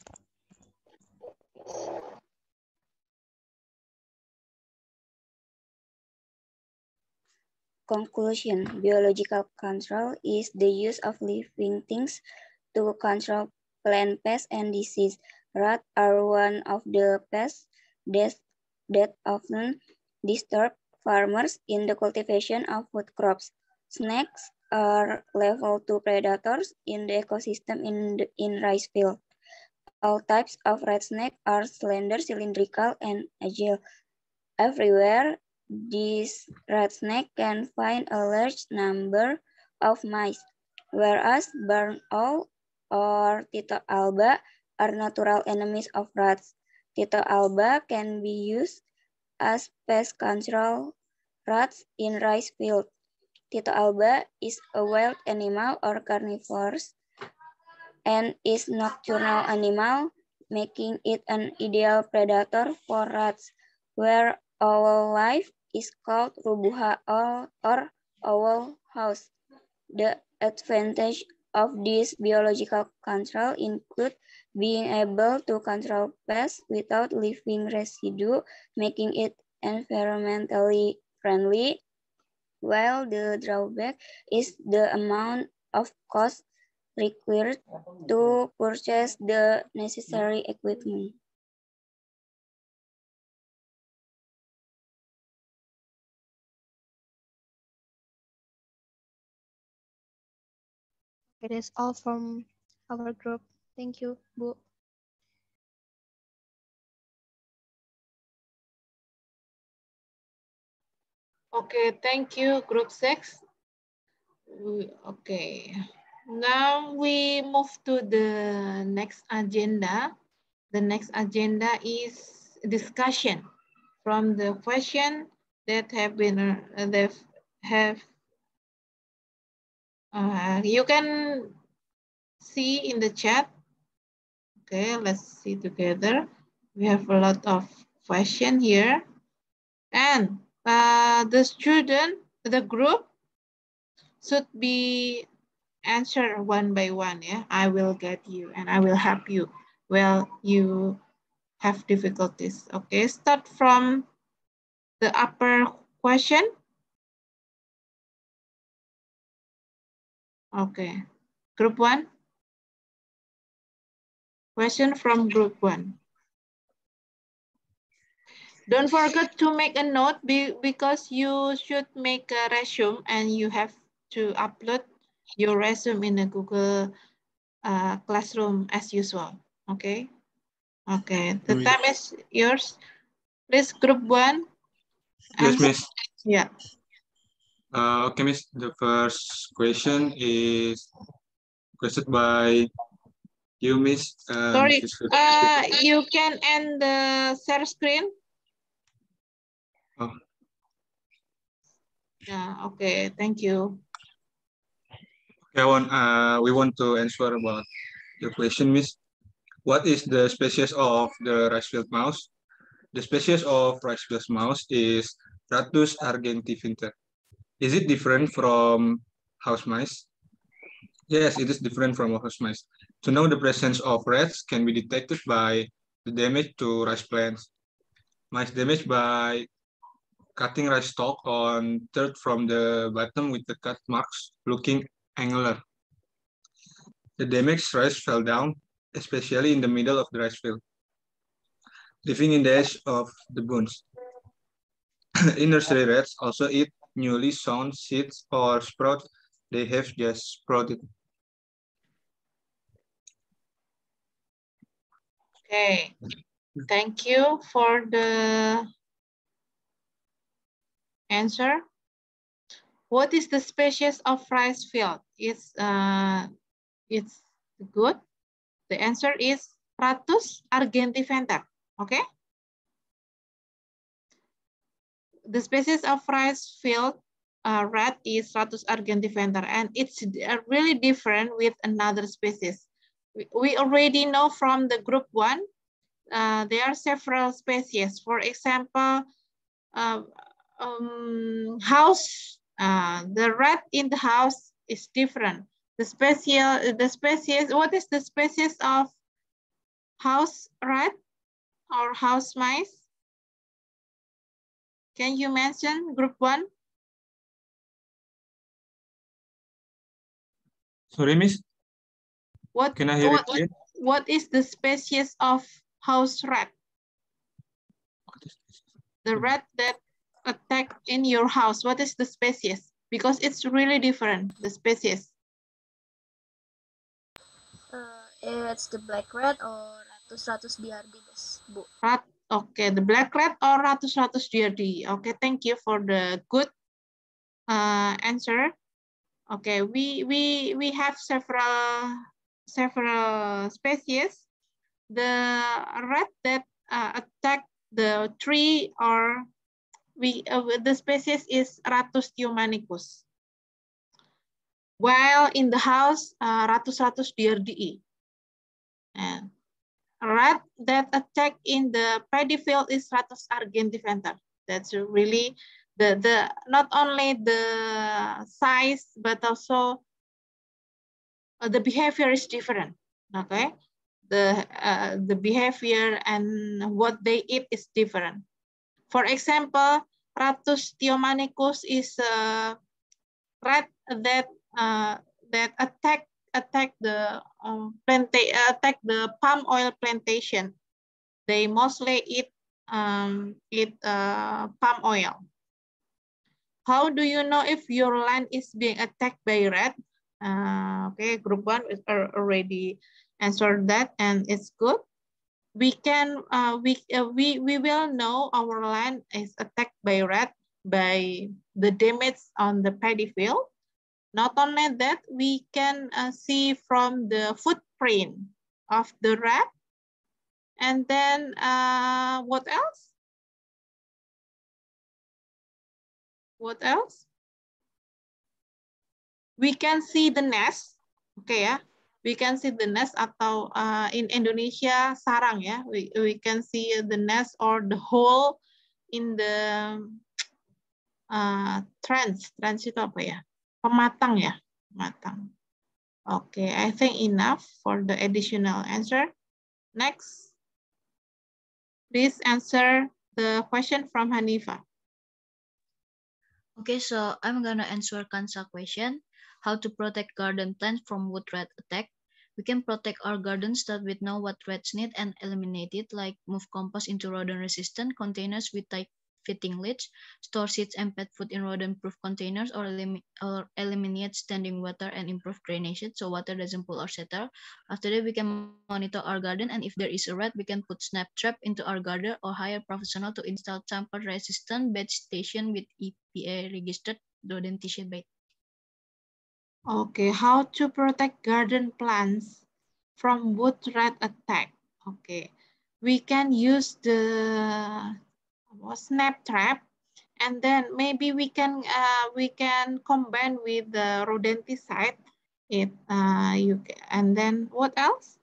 Conclusion: biological control is the use of living things to control plant pests and disease. Rats are one of the pests that, that often disturb farmers in the cultivation of food crops. Snakes are level two predators in the ecosystem in, the, in rice field. All types of rat snake are slender, cylindrical, and agile. Everywhere, this rat snake can find a large number of mice, whereas barn owl or Tito alba are natural enemies of rats. Tito alba can be used as pest control rats in rice field. Tito alba is a wild animal or carnivores and is nocturnal animal, making it an ideal predator for rats, where owl life is called rubuha or, or owl house. The advantage of this biological control include being able to control pests without leaving residue, making it environmentally friendly, while the drawback is the amount of cost required to purchase the necessary equipment. It is all from our group. Thank you, Bu. Okay, thank you, Group six. Okay. Now we move to the next agenda. The next agenda is discussion from the question that have been uh, that have uh, you can see in the chat. Okay, let's see together. We have a lot of question here, and uh, the student, the group should be answer one by one. Yeah, I will get you and I will help you. Well, you have difficulties. Okay, start from the upper question. Okay, group one. Question from group one. Don't forget to make a note be, because you should make a resume and you have to upload your resume in a Google uh, Classroom as usual. Okay. Okay. The Miss. time is yours. Please, group one. Yes, Answer. Miss. Yeah. Uh, okay, Miss. The first question is questioned by you, Miss. Uh, Sorry. Missus Fitri. Uh, you can end the share screen. Oh. Yeah. Okay. Thank you. Okay, one, uh, we want to answer about your question, Miss. What is the species of the rice-field mouse? The species of rice-field mouse is Rattus argentiventer. Is it different from house mice? Yes, it is different from house mice. To know the presence of rats can be detected by the damage to rice plants. Mice damaged by cutting rice stalk on third from the bottom with the cut marks looking angular. The damaged rice fell down, especially in the middle of the rice field, leaving in the edge of the bones. In nursery rats also eat newly sown seeds or sprouts they have just sprouted. Okay. Thank you for the answer. What is the species of rice field? It's uh, it's good. The answer is Rattus argentiventer. Okay. The species of rice field uh, rat is Rattus argentiventer, and it's really different with another species. We, we already know from the group one, uh, there are several species. For example, uh, um, house, uh, the rat in the house is different. The species, the species, what is the species of house rat or house mice? Can you mention group one? Sorry, Miss. What, Can I hear what, it again? what is the species of house rat? The rat that attack in your house, what is the species? Because it's really different, the species. Uh, it's the black rat or Rattus Rattus giardinus, Bu. Rat, okay, the black rat or Rattus Rattus giardi. Okay, thank you for the good uh, answer. Okay, we we we have several several species. The rat that uh, attack the tree or we uh, the species is Rattus thiomanicus. While in the house, uh, Rattus Rattus giardii. And rat that attack in the paddy field is Rattus argentiventer. That's really the the not only the size but also uh, the behavior is different. Okay, the uh, the behavior and what they eat is different. For example, Rattus thiomanicus is a rat that uh, that attack attack the um, planta attack the palm oil plantation. They mostly eat um, eat uh, palm oil. How do you know if your land is being attacked by rat? Uh, okay, group one is already answered that, and it's good. We can uh, we uh, we we will know our land is attacked by rat by the damage on the paddy field. Not only that, we can uh, see from the footprint of the rat. And then uh, what else? What else? We can see the nest. Oke okay, ya. We can see the nest atau uh, in Indonesia sarang ya. We, we can see the nest or the hole in the uh, trench. Trench itu apa ya? Pematang ya. Pematang. Oke, okay, I think enough for the additional answer. Next. Please answer the question from Hanifa. Okay, so I'm gonna answer Kansa question. How to protect garden plants from wood rat attack. We can protect our garden start with know what rats need and eliminate it, like move compost into rodent-resistant containers with tight fitting lids, store seeds and pet food in rodent-proof containers, or, elim or eliminate standing water and improve drainage so water doesn't pool or settle. After that, we can monitor our garden, and if there is a rat, we can put snap trap into our garden or hire professional to install tamper-resistant bed station with E P A-registered rodenticide bait. Okay, how to protect garden plants from wood rat attack? Okay, we can use the snap trap, and then maybe we can uh, we can combine with the rodenticide. It uh, you can, and then what else?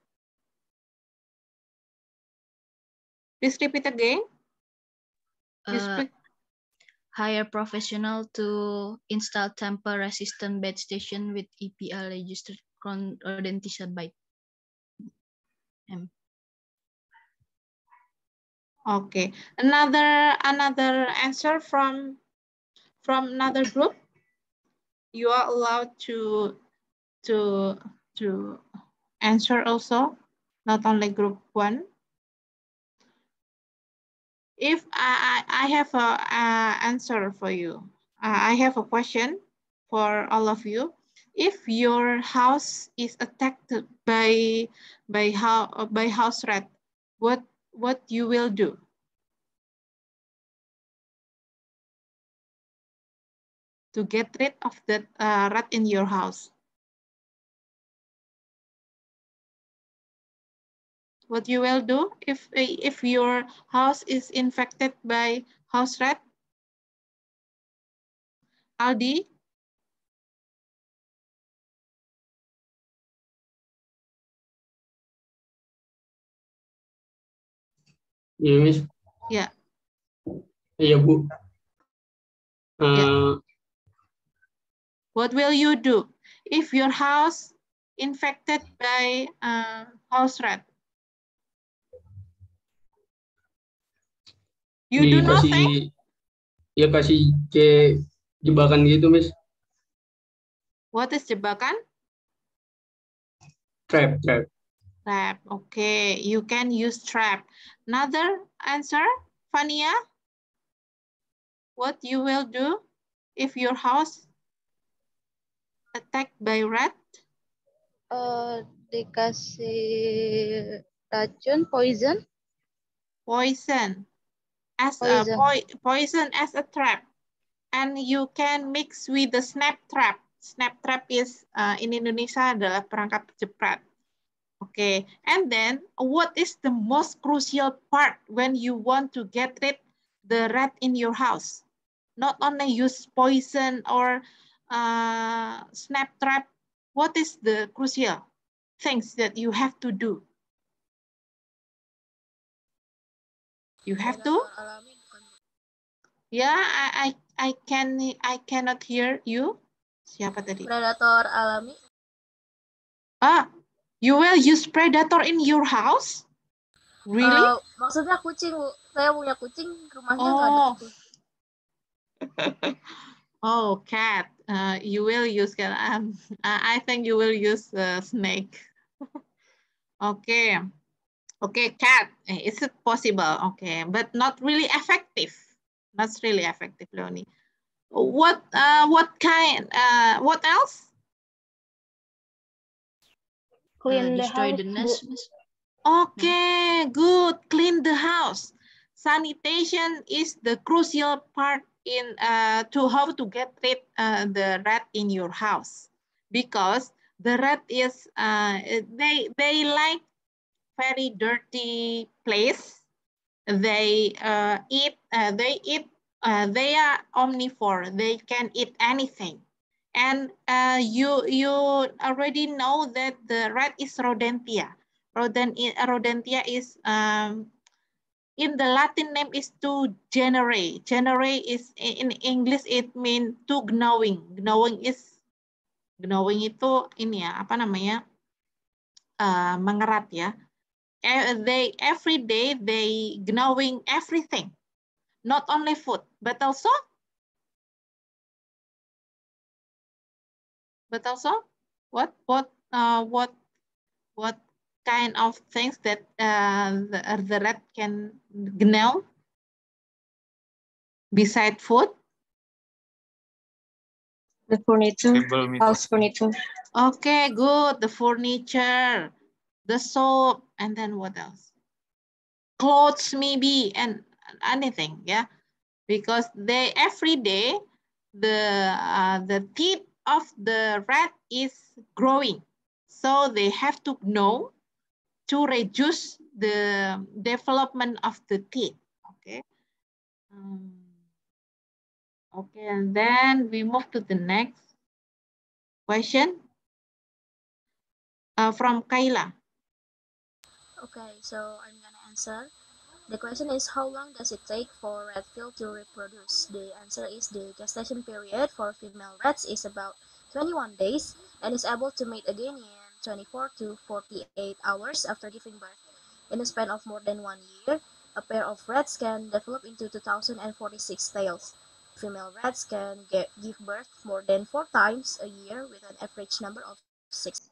Please repeat again. Please Uh, hire professional to install tamper-resistant bed station with E P A registered rodenticide bite. M. Okay, another another answer from from another group. You are allowed to to to answer also, not only group one. If I I have a, a answer for you, uh, I have a question for all of you. If your house is attacked by by how by house rat, what what you will do? To get rid of that uh, rat in your house. What you will do if if your house is infected by house rat? Aldi? Iya, Miss. Ya. Iya, Bu. Uh, yeah. What will you do if your house infected by uh, house rat? You do nothing? Ya kasih C jebakan gitu, Miss. What is jebakan? Trap, trap. Trap, okay. You can use trap. Another answer, Fania? What you will do if your house attacked by rat? Uh, dikasih racun, poison. Poison. As Poison. a po poison as a trap. And you can mix with the snap trap. Snap trap is uh, in Indonesia adalah perangkap jepret. Okay, and then what is the most crucial part when you want to get rid the rat in your house? Not only use poison or uh, snap trap, what is the crucial things that you have to do? You have to? Yeah, I, I, I can I cannot hear you. Siapa tadi? Predator alami. Ah, you will use predator in your house? Really? Uh, maksudnya kucing, Bu. Saya punya kucing, rumahnya nggak ada Oh. kucing. Oh, cat. Uh, you will use cat. Um, I think you will use uh, snake. Okay. Okay, cat. Is it possible? Okay, but not really effective. Not really effective, Leonie. What? Uh, what kind? Uh, what else? Clean uh, the destroy house, the nest. Okay, good. Clean the house. Sanitation is the crucial part in uh, to how to get rid uh, the rat in your house, because the rat is uh, they they like very dirty place. They uh, eat uh, they eat uh, they are omnivore. They can eat anything. And uh, you you already know that the rat is rodentia. Rodent, rodentia is um, in the Latin name is to generate. Generate is in English it means to gnawing. Gnawing is gnawing itu ini ya apa namanya uh, mengerat ya. They every day they gnawing everything, not only food but also but also what what uh, what what kind of things that uh, the, the rat can gnaw beside food? The furniture, house furniture. Okay, good. The furniture, the soap, and then what else? Clothes maybe, and anything, yeah. Because they every day the uh, the teeth of the rat is growing, so they have to know to reduce the development of the teeth. Okay. Um, okay, and then we move to the next question uh, from Kayla. Okay, so I'm gonna answer. The question is, how long does it take for rat fill to reproduce? The answer is the gestation period for female rats is about twenty-one days and is able to mate again in twenty-four to forty-eight hours after giving birth. In a span of more than one year, a pair of rats can develop into two thousand forty-six tails. Female rats can get, give birth more than four times a year with an average number of six.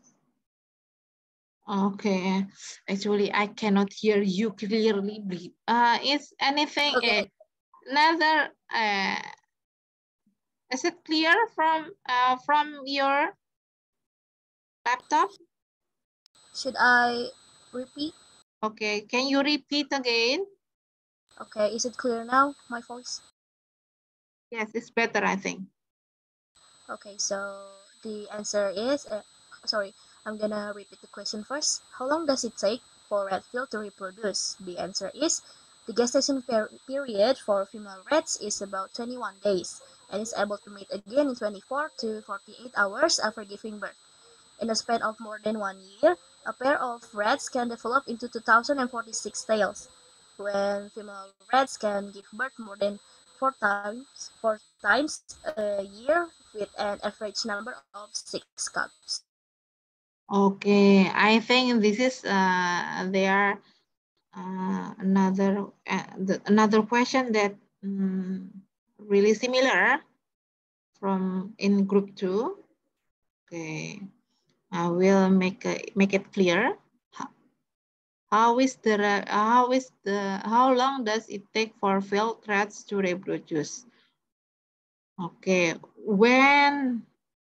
Okay, actually I cannot hear you clearly. Uh, is anything okay. uh, another? Uh, is it clear from uh, from your laptop? Should I repeat? Okay, can you repeat again? Okay, is it clear now, my voice? Yes, it's better, I think. Okay, so the answer is, uh, sorry, I'm gonna repeat the question first. How long does it take for rat fill to reproduce? The answer is, the gestation per period for female rats is about twenty-one days and is able to mate again in twenty-four to forty-eight hours after giving birth. In a span of more than one year, a pair of rats can develop into two thousand forty-six tails, when female rats can give birth more than four times, four times a year with an average number of six cubs. Okay, I think this is uh, there uh, another uh, the, another question that um, really similar from in group two. Okay, I will make a, make it clear. How is the how is the how long does it take for field rats to reproduce? Okay, when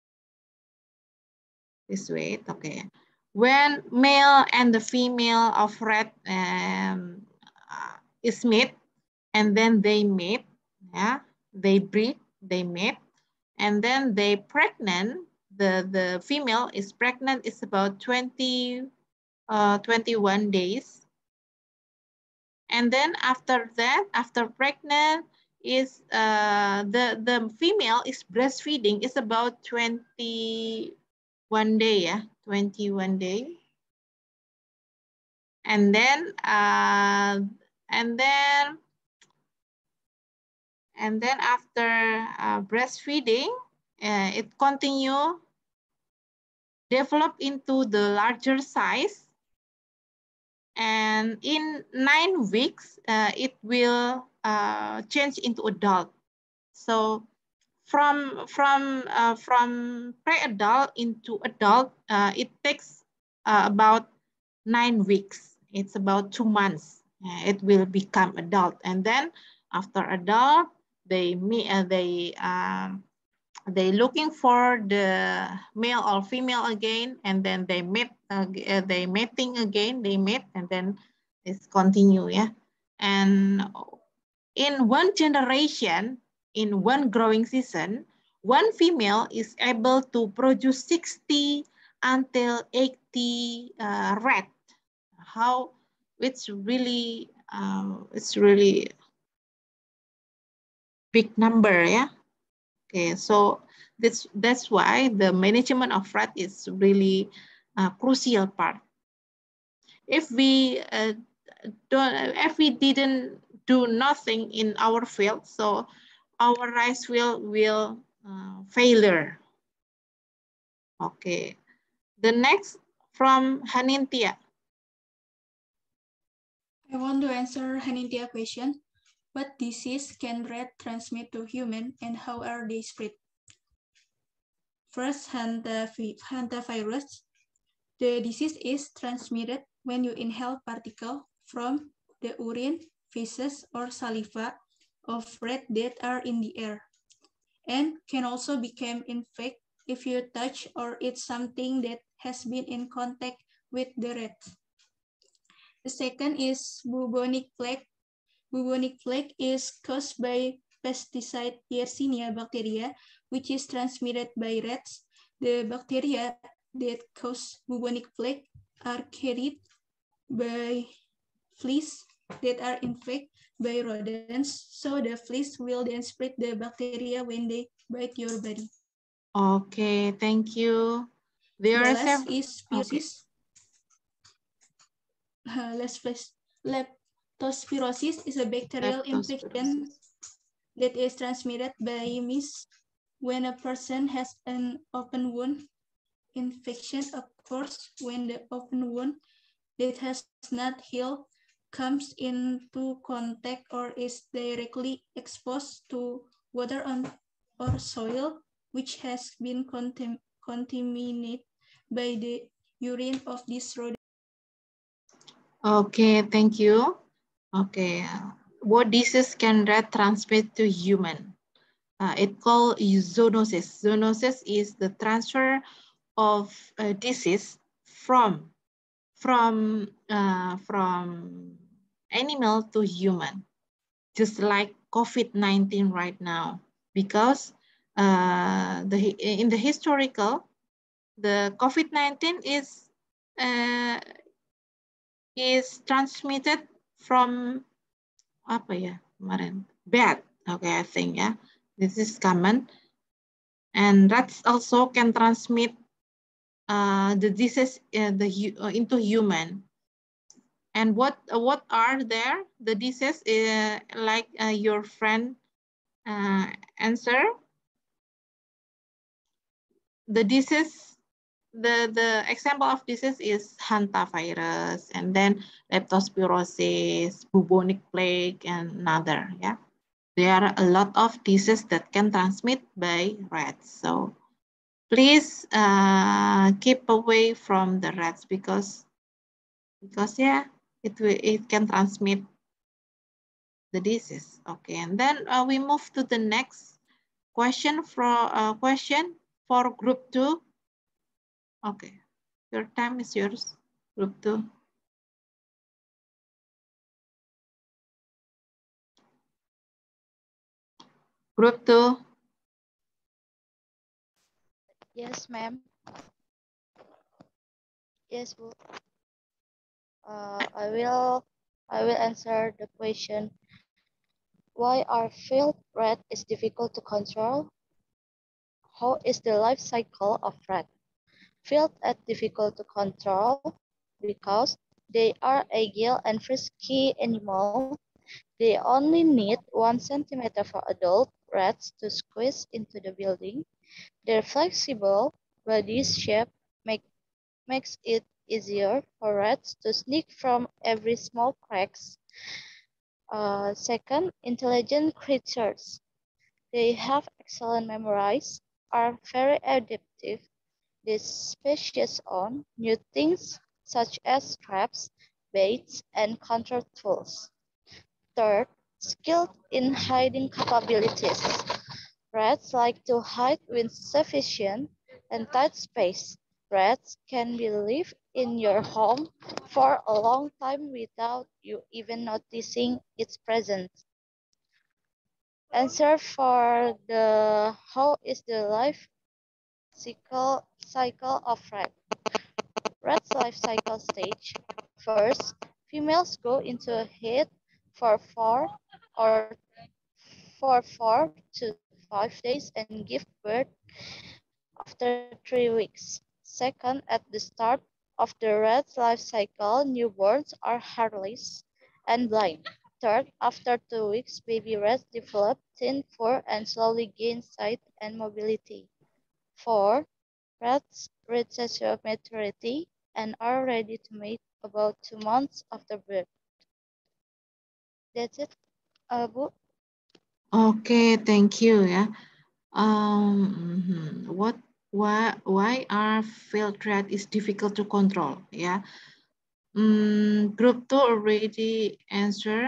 this way, okay, when male and the female of rat um, uh, is mate, and then they mate, yeah, they breed, they mate, and then they pregnant. The the female is pregnant. It's about twenty, uh, twenty-one days. And then after that, after pregnant, is uh, the the female is breastfeeding. It's about twenty-one day, yeah, twenty-one day. And then uh, and then and then after uh, breastfeeding, uh, it continue develop into the larger size. And in nine weeks, uh, it will uh, change into adult. So from from uh, from pre-adult into adult, uh, it takes uh, about nine weeks. It's about two months. Uh, it will become adult, and then after adult, they meet. Uh, they um, they looking for the male or female again, and then they meet. Uh, they mating again. They meet, and then it's continue. Yeah, and in one generation, in one growing season, one female is able to produce sixty until eighty uh, rat. How it's really um, it's really big number, yeah. Okay, so that's that's why the management of rat is really a crucial part. If we uh, don't, if we didn't do nothing in our field, so our rice field will uh, failure. Okay, the next from Hanintia. I want to answer Hanintia question. What disease can rat transmit to human and how are they spread? First, hantavirus. The disease is transmitted when you inhale particles from the urine, feces, or saliva of rats that are in the air, and can also become infected if you touch or eat something that has been in contact with the rat. The second is bubonic plague. Bubonic plague is caused by pesticide Yersinia bacteria, which is transmitted by rats. The bacteria that cause bubonic plague are carried by fleas that are infected by rodents. So the fleas will then spread the bacteria when they bite your body. Okay, thank you. There the are last several. is spirosis. Okay. Uh, last place. Leptospirosis is a bacterial infection that is transmitted by mice when a person has an open wound. Infection occurs when the open wound that has not healed comes into contact or is directly exposed to water on, or soil, which has been contam contaminated by the urine of this rodent. Okay, thank you. Okay, what disease can rat transmit to human? Uh, it called zoonosis. Zoonosis is the transfer of a disease from from uh, from animal to human, just like COVID nineteen right now. Because uh, the in the historical, the COVID nineteen is uh, is transmitted from apa ya kemarin bat. Okay, I think yeah, this is common, and rats also can transmit uh, the disease uh, the uh, into human. And what uh, what are there? The disease uh, like uh, your friend uh, answer. The disease, the the example of disease is hantavirus, and then leptospirosis, bubonic plague, and another. Yeah, there are a lot of diseases that can transmit by rats. So please uh, keep away from the rats because because yeah, it will it can transmit the disease. Okay, and then uh, we move to the next question for uh, question for group two. Okay, your time is yours, group two. Group two. Yes, ma'am. Yes, Bu. Uh, I will. I will answer the question. Why are field rat is difficult to control? How is the life cycle of rat? Field rat difficult to control because they are agile and frisky animals. They only need one centimeter for adult rats to squeeze into the building. Their flexible body shape make, makes it easier for rats to sneak from every small cracks. Uh, second, intelligent creatures. They have excellent memories, are very adaptive. They species on new things such as traps, baits, and control tools. Third, skilled in hiding capabilities. Rats like to hide with sufficient and tight space. Rats can be live in your home for a long time without you even noticing its presence. Answer for the how is the life cycle cycle of rat. Rat's life cycle stage. First, females go into a heat for four or for four to five days and give birth after three weeks. Second, at the start of the rat's life cycle, newborns are hairless and blind. Third, after two weeks, baby rats develop thin fur and slowly gain sight and mobility. Four, rats reach sexual maturity and are ready to mate about two months after birth. That's it, uh, Bu. Okay, thank you. Yeah. Um, mhm. What? Why? Why are field rat is difficult to control? Yeah. Mm, group two already answer.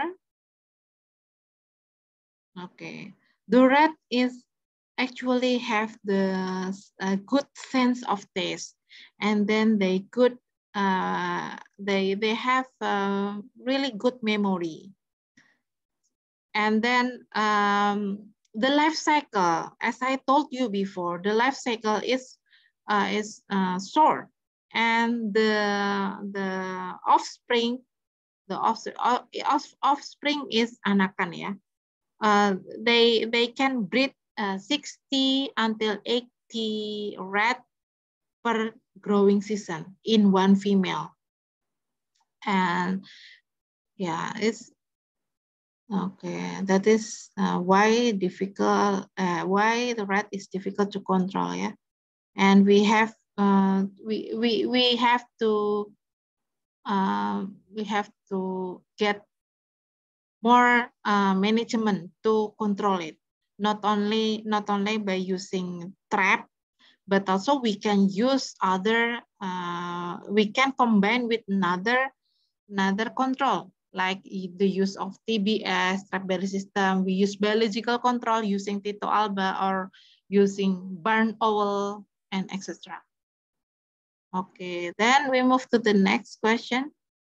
Okay. The rat is actually have the uh, good sense of taste, and then they could uh, they they have uh, really good memory. And then um, the life cycle, as I told you before, the life cycle is uh, is uh, short, and the the offspring, the off, offspring is anakan ya. Uh, they they can breed uh, sixty until eighty rat per growing season in one female, and yeah, it's okay. That is uh, why difficult. Uh, why the rat is difficult to control. Yeah, and we have uh, we we we have to uh, we have to get more uh, management to control it. Not only not only by using trap, but also we can use other. Uh, we can combine with another another control, like the use of T B S, trap barrier system. We use biological control using Tito alba or using barn owl and et cetera. Okay, then we move to the next question.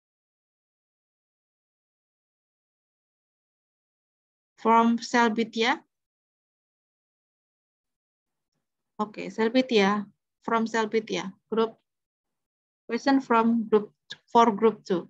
From Selbitia. Okay, Selbitia, from Selbitia, group, question from group, for group two.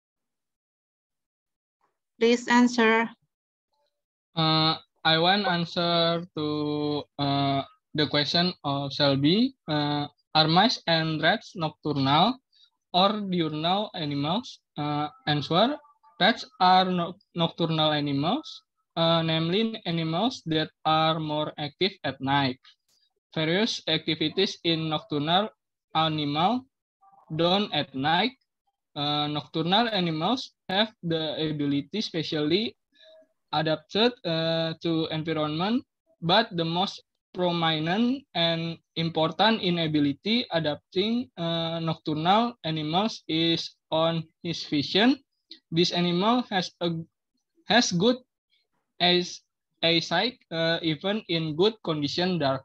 Please answer. Uh, I want answer to uh, the question of Selby. Uh, are mice and rats nocturnal or diurnal animals? Uh, answer, rats are no nocturnal animals, uh, namely animals that are more active at night. Various activities in nocturnal animal done at night. Uh, nocturnal animals have the ability specially adapted uh, to environment, but the most prominent and important inability adapting uh, nocturnal animals is on his vision. This animal has a has good as eyesight uh, even in good condition dark.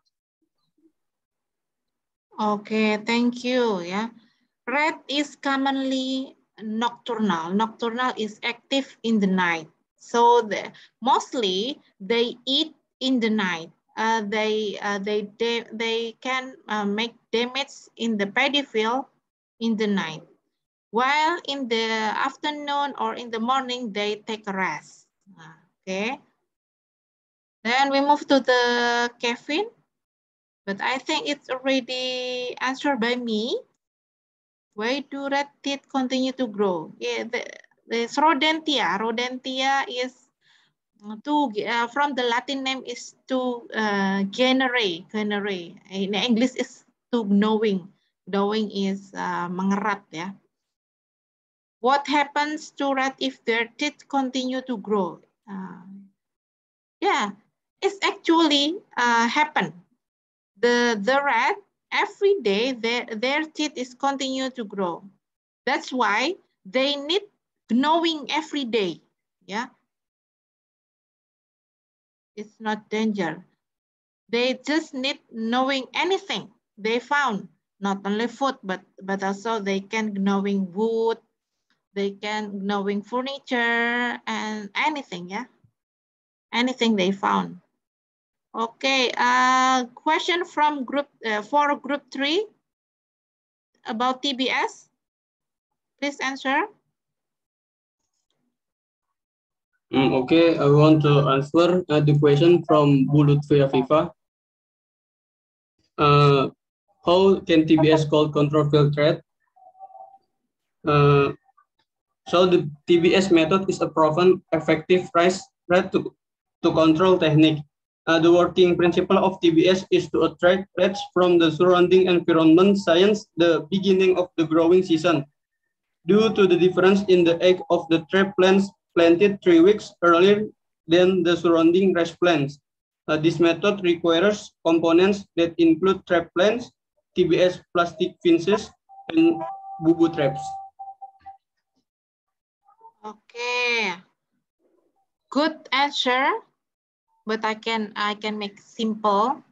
Okay, thank you. Yeah, rat is commonly nocturnal. Nocturnal is active in the night. So the, mostly they eat in the night. Uh, they, uh, they, they, they can uh, make damage in the paddy field in the night. While in the afternoon or in the morning, they take a rest. Okay. Then we move to the Kevin. But I think it's already answered by me. Why do rat teeth continue to grow? Yeah, the, the Rodentia. Rodentia is to uh, from the Latin name is to uh, generate. Generate. In English is to gnawing. Gnawing is uh, mengerat ya. What happens to rat if their teeth continue to grow? Uh, yeah, it's actually uh, happen. The the rat every day their their teeth is continue to grow. That's why they need gnawing every day. Yeah, it's not danger. They just need knowing anything they found, not only food, but but also they can gnawing wood, they can gnawing furniture and anything. Yeah, anything they found. Okay, uh, question from group uh, for group three about T B S. Please answer. Mm, okay, I want to answer uh, the question from Bu Lutfi Afifa. Uh, how can T B S call control field threat? Uh, so the T B S method is a proven effective risk threat to, to control technique. Uh, the working principle of T B S is to attract threats from the surrounding environment since the beginning of the growing season. Due to the difference in the age of the trap plants planted three weeks earlier than the surrounding rice plants. Uh, this method requires components that include trap plants, T B S plastic fences, and bubu traps. Okay, good answer, but I can I can make simple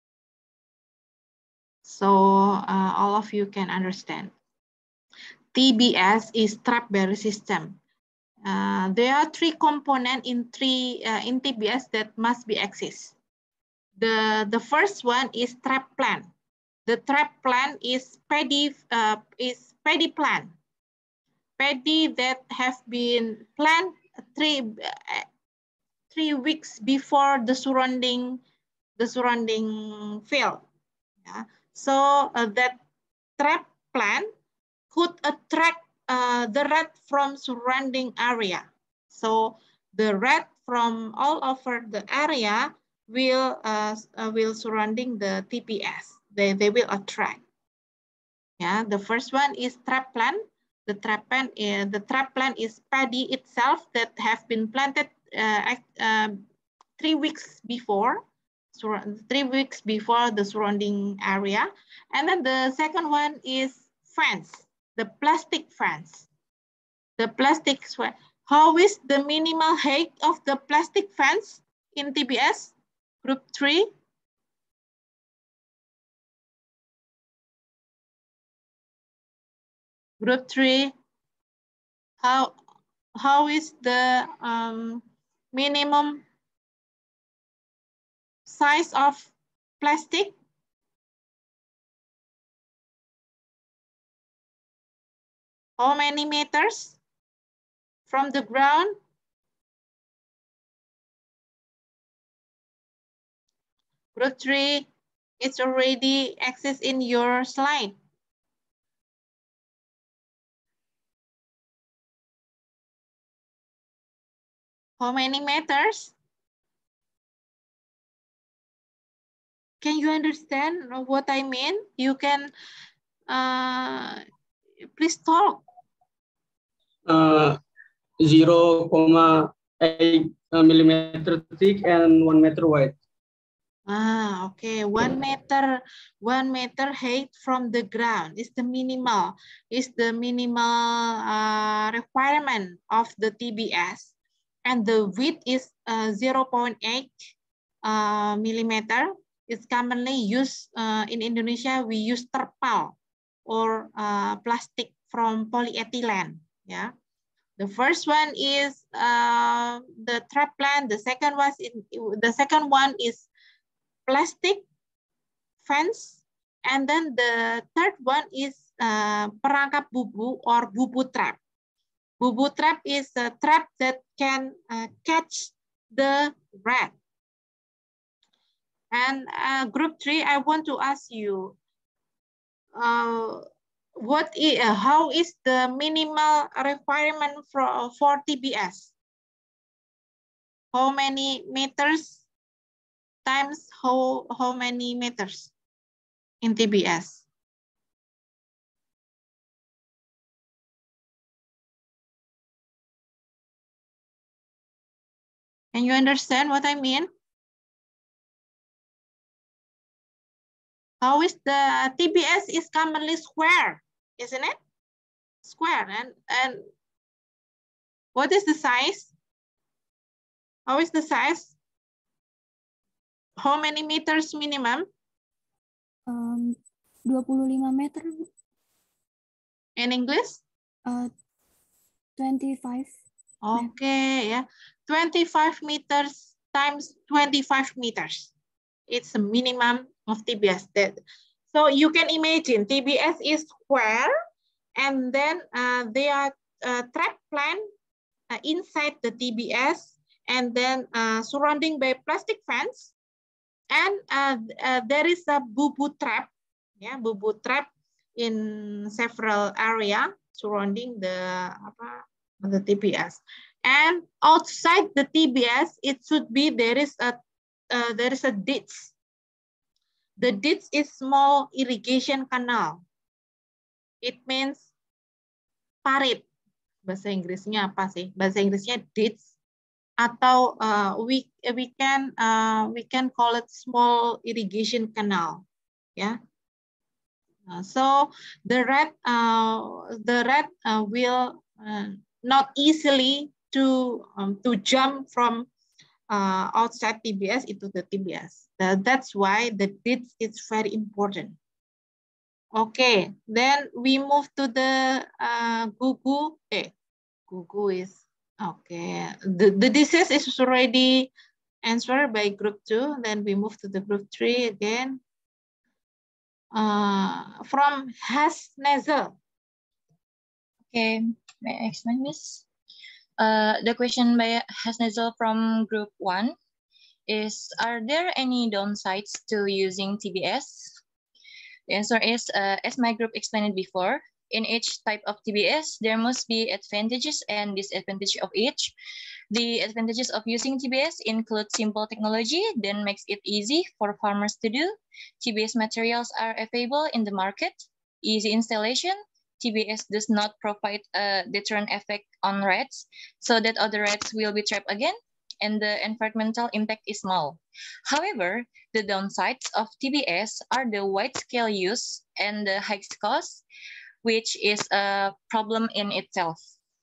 so uh, all of you can understand. T B S is trap barrier system. Uh, there are three components in three uh, in T B S that must be exist. The the first one is trap plant. The trap plant is paddy uh, is paddy plant. Paddy that have been planted three uh, three weeks before the surrounding the surrounding field. Yeah. So uh, that trap plant could attract uh, the rat from surrounding area. So the rat from all over the area will uh, uh, will surrounding the T P S. They they will attract. Yeah, the first one is trap plant. The trap plant, uh, the trap plant is paddy itself that have been planted uh, uh, three weeks before, so three weeks before the surrounding area. And then the second one is fence, the plastic fence. The plastic fence. How is the minimal height of the plastic fence in T B S? Group three. Group three, how, how is the um, minimum size of plastic? How many meters from the ground? Group three, it's already accessed in your slide. How many meters? Can you understand what I mean? You can, uh, please talk. Uh, zero point eight millimeter thick and one meter wide. Ah, okay. One meter, one meter height from the ground is the minimal, is the minimal uh, requirement of the T B S, and the width is uh, zero point eight uh, millimeter. It's commonly used uh, in Indonesia. We use terpal or uh, plastic from polyethylene. Yeah. The first one is uh, the trap plant. The second was in, the second one is plastic fence, and then the third one is uh, perangkap bubu or bubu trap. Bubu trap is a trap that can uh, catch the rat. And uh, group three, I want to ask you, uh, what is, uh, how is the minimal requirement for, for T B S? How many meters times how, how many meters in T B S? Can you understand what I mean? How is the T B S is commonly square, isn't it? Square, and, and what is the size? How is the size? How many meters minimum? Um, dua puluh lima meter. In English? Uh, twenty-five. Okay, yeah. twenty-five meters times twenty-five meters. It's a minimum of T B S. That, so you can imagine T B S is square, and then uh, they are uh, trap plant uh, inside the T B S, and then uh, surrounding by plastic fence, and uh, uh, there is a bubu trap, yeah, bubu trap in several area surrounding the apa, the T B S. And outside the T B S, it should be there is a uh, there is a ditch. The ditch is small irrigation canal. It means parit. Bahasa Inggrisnya apa sih? Bahasa Inggrisnya ditch, atau uh, we we can uh, we can call it small irrigation canal. Yeah. Uh, so the rat uh, the rat uh, will uh, not easily to um, to jump from uh, outside T B S into the T B S. Uh, that's why the ditch is very important. Okay, then we move to the uh, gugu. Eh, gugu is okay. The the disease is already answered by group two. Then we move to the group three again. Uh, from Hasnazel. Okay, may I explain, Miss? Uh, the question by Hasnazel from group one is, are there any downsides to using T B S? The answer is, uh, as my group explained before, in each type of T B S, there must be advantages and disadvantages of each. The advantages of using T B S include simple technology that makes it easy for farmers to do. T B S materials are available in the market, easy installation. T B S does not provide a deterrent effect on rats, so that other rats will be trapped again, and the environmental impact is small. However, the downsides of T B S are the wide-scale use and the high cost, which is a problem in itself.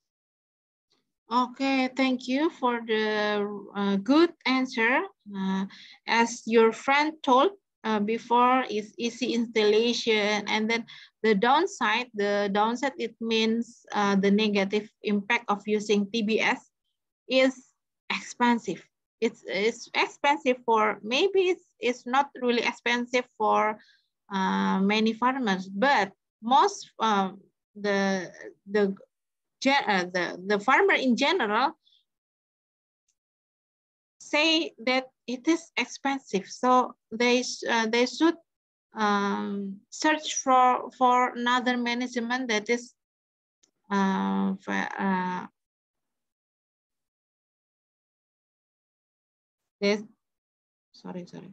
Okay, thank you for the uh, good answer. Uh, as your friend told uh, before, is easy installation, and then the downside, the downside it means uh, the negative impact of using T B S is expensive. It's, it's expensive for, maybe it's, it's not really expensive for uh, many farmers, but most um, the, the Uh, the, the farmer in general say that it is expensive. So they, uh, they should um, search for, for another management that is uh, for, uh, this, sorry, sorry.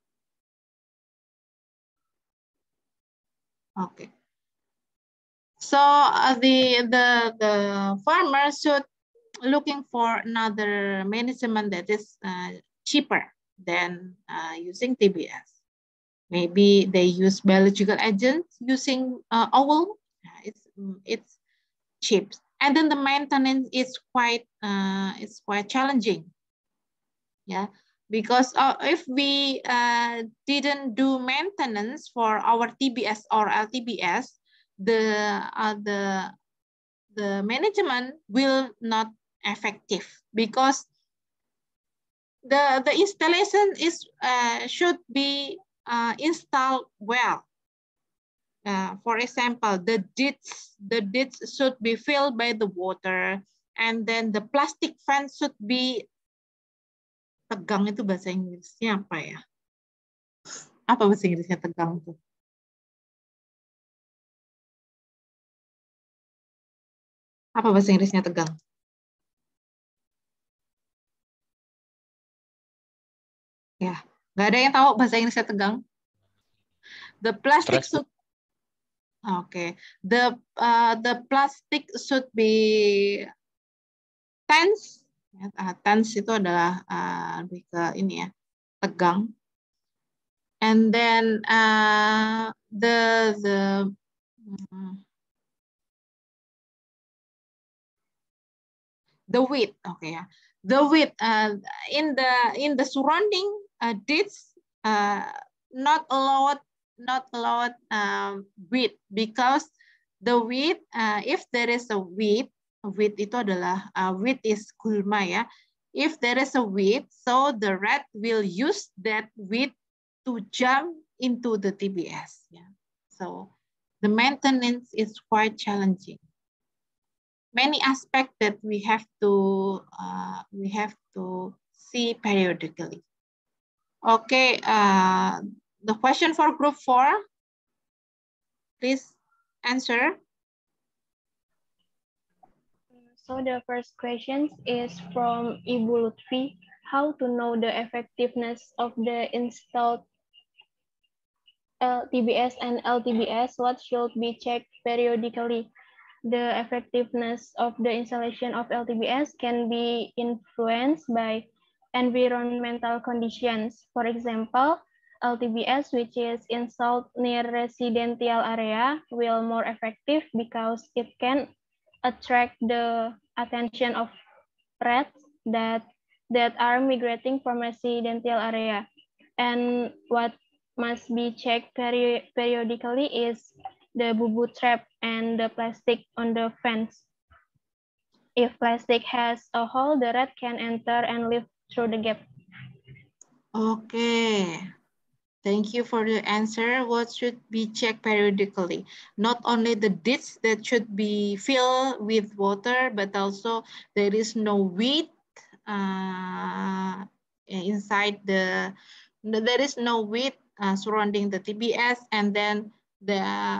Okay. So uh, the, the, the farmer should looking for another management that is uh, cheaper than uh, using T B S. Maybe they use biological agents using uh, owl. It's, it's cheap. And then the maintenance is quite, uh, it's quite challenging. Yeah, because uh, if we uh, didn't do maintenance for our T B S or L T B S, the uh, the the management will not effective, because the the installation is uh, should be uh, installed well. Uh, for example, the ditch the ditch should be filled by the water, and then the plastic fence should be, tegang itu bahasa Inggrisnya apa ya? Apa bahasa Inggrisnya tegang itu? Apa bahasa Inggrisnya tegang? Ya, nggak ada yang tahu bahasa Inggrisnya tegang. The plastic should, okay. The uh, the plastic should be tense. Uh, tense itu adalah uh, lebih ke ini ya, tegang. And then uh, the the um, the width, okay, yeah. The width uh, in the in the surrounding uh, ditch uh, not allowed not allowed um, width, because the width uh, if there is a width, width itu adalah uh, width is gulma ya. If there is a weed, so the rat will use that weed to jump into the T B S. Yeah. So the maintenance is quite challenging. Many aspects that we have to uh, we have to see periodically. Okay, uh, the question for group four, please answer. So the first question is from Ibu Lutfi. How to know the effectiveness of the installed L T B S and L T B S? What should be checked periodically? The effectiveness of the installation of L T B S can be influenced by environmental conditions. For example, L T B S, which is installed near residential area, will more effective because it can attract the attention of rats that that are migrating from residential area. And what must be checked peri periodically is the bubu trap and the plastic on the fence. If plastic has a hole, the rat can enter and live through the gap. Okay. Thank you for the answer. What should be checked periodically? Not only the ditch that should be filled with water, but also there is no weed uh, inside the, there is no weed uh, surrounding the T B S, and then the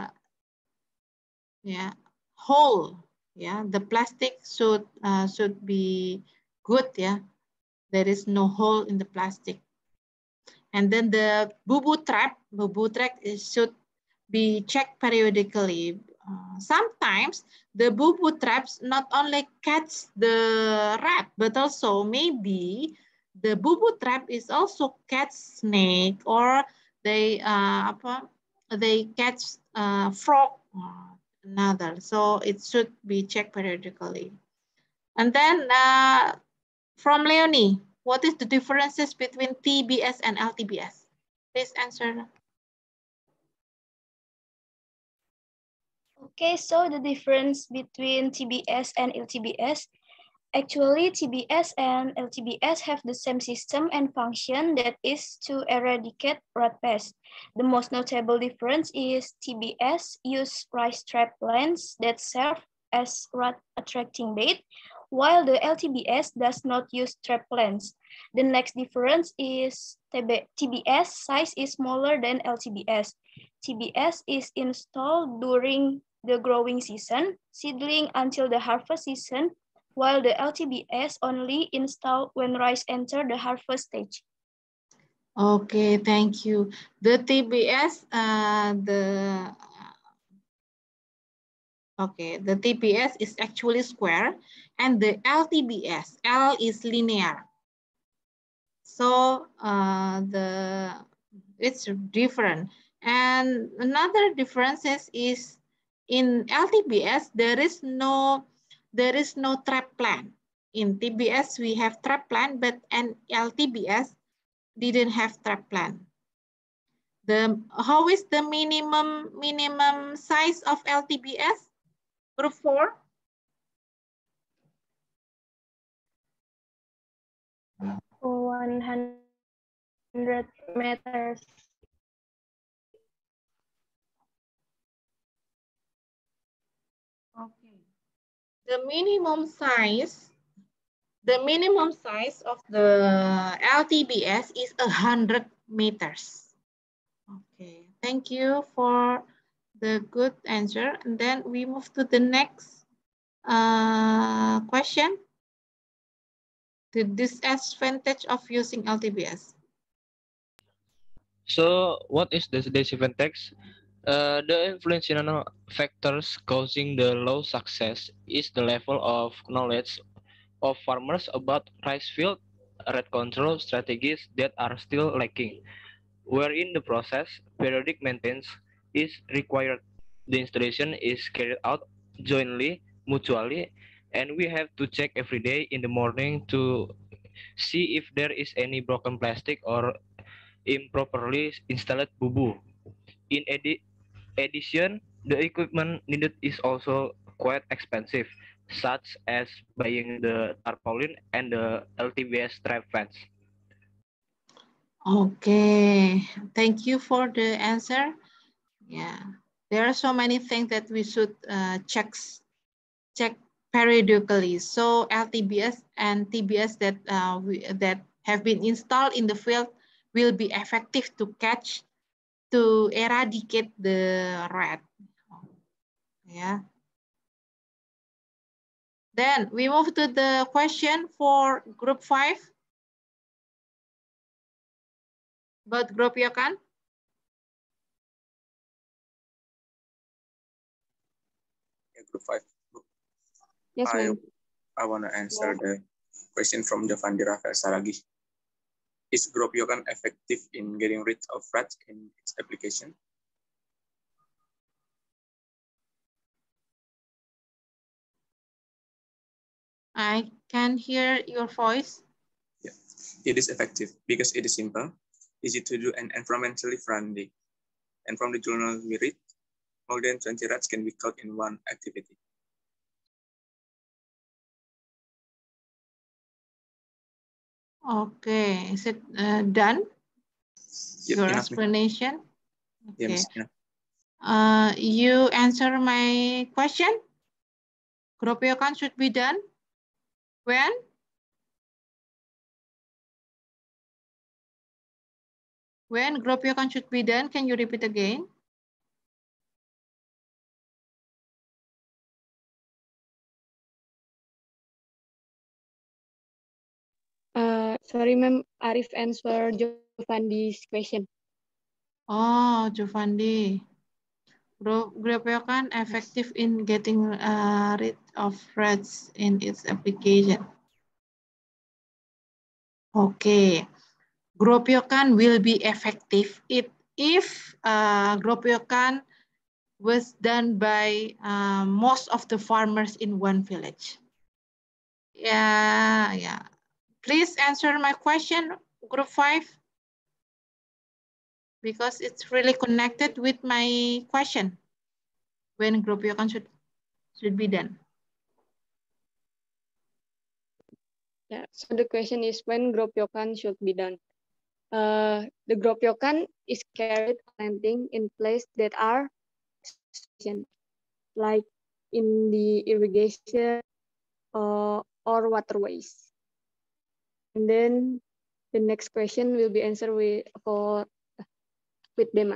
yeah hole, yeah, the plastic should uh, should be good, yeah. There is no hole in the plastic. And then the bubu trap, bubu trap is, should be checked periodically. Uh, sometimes the bubu traps not only catch the rat, but also maybe the bubu trap is also catch snake, or they uh, apa, they catch uh, frog, uh, another. So it should be checked periodically. And then uh, from Leonie, what is the differences between T B S and L T B S? Please answer. Okay, so the difference between T B S and L T B S, actually T B S and L T B S have the same system and function, that is to eradicate rat pests. The most notable difference is T B S use rice trap plants that serve as rat attracting bait, while the L T B S does not use trap plants. The next difference is T B S size is smaller than L T B S. T B S is installed during the growing season, seedling until the harvest season, while the L T B S only installed when rice enter the harvest stage. Okay, thank you. The T B S, uh, the okay, the T B S is actually square, and the L T B S, L is linear. So uh, the it's different. And another difference is in L T B S there is no there is no trap plan. In T B S we have trap plan, but in L T B S didn't have trap plan. The how is the minimum minimum size of L T B S? Group four. one hundred meters. Okay. The minimum size, the minimum size of the L T B S is one hundred meters. Okay, thank you for the good answer. And then we move to the next uh, question. The disadvantage of using L T B S. So what is the disadvantage? Uh, the influential factors causing the low success is the level of knowledge of farmers about rice field rat control strategies that are still lacking. Where in the process, periodic maintenance is required. The installation is carried out jointly, mutually, and we have to check every day in the morning to see if there is any broken plastic or improperly installed bubu. In edi addition, the equipment needed is also quite expensive, such as buying the tarpaulin and the L T B S trap fence. Okay, thank you for the answer. Yeah, there are so many things that we should uh, check check periodically. So L T B S and T B S that uh, we, that have been installed in the field will be effective to catch, to eradicate the rat. Yeah. Then we move to the question for group five. But Gropiokan? Yeah, group five. Yes, I, ma'am. I want to answer the question from Jovandi Rafael Saragi. Is Gropiokan effective in getting rid of rats in its application? I can hear your voice. Yeah, it is effective because it is simple, easy to do, and environmentally friendly. And from the journal we read, more than twenty rats can be caught in one activity. Okay, is it uh, done? Yep, Your enough, explanation? Okay. Yes, enough. Uh, you answer my question? Gropiokan should be done? When? When Gropiokan should be done? Can you repeat again? Uh, sorry, ma'am. Arif answer Jovandi's question. Oh, Jovandi. Gropiokan effective in getting uh, rid of rats in its application. Okay. Gropiokan will be effective if, if uh, Gropiokan was done by uh, most of the farmers in one village. Yeah, yeah. Please answer my question, group five, because it's really connected with my question. When Gropiokan should should be done. Yeah. So the question is when Gropiokan should be done. Uh, the Gropiokan is carried planting in places that are like in the irrigation uh, or waterways. And then the next question will be answered with for with Dema.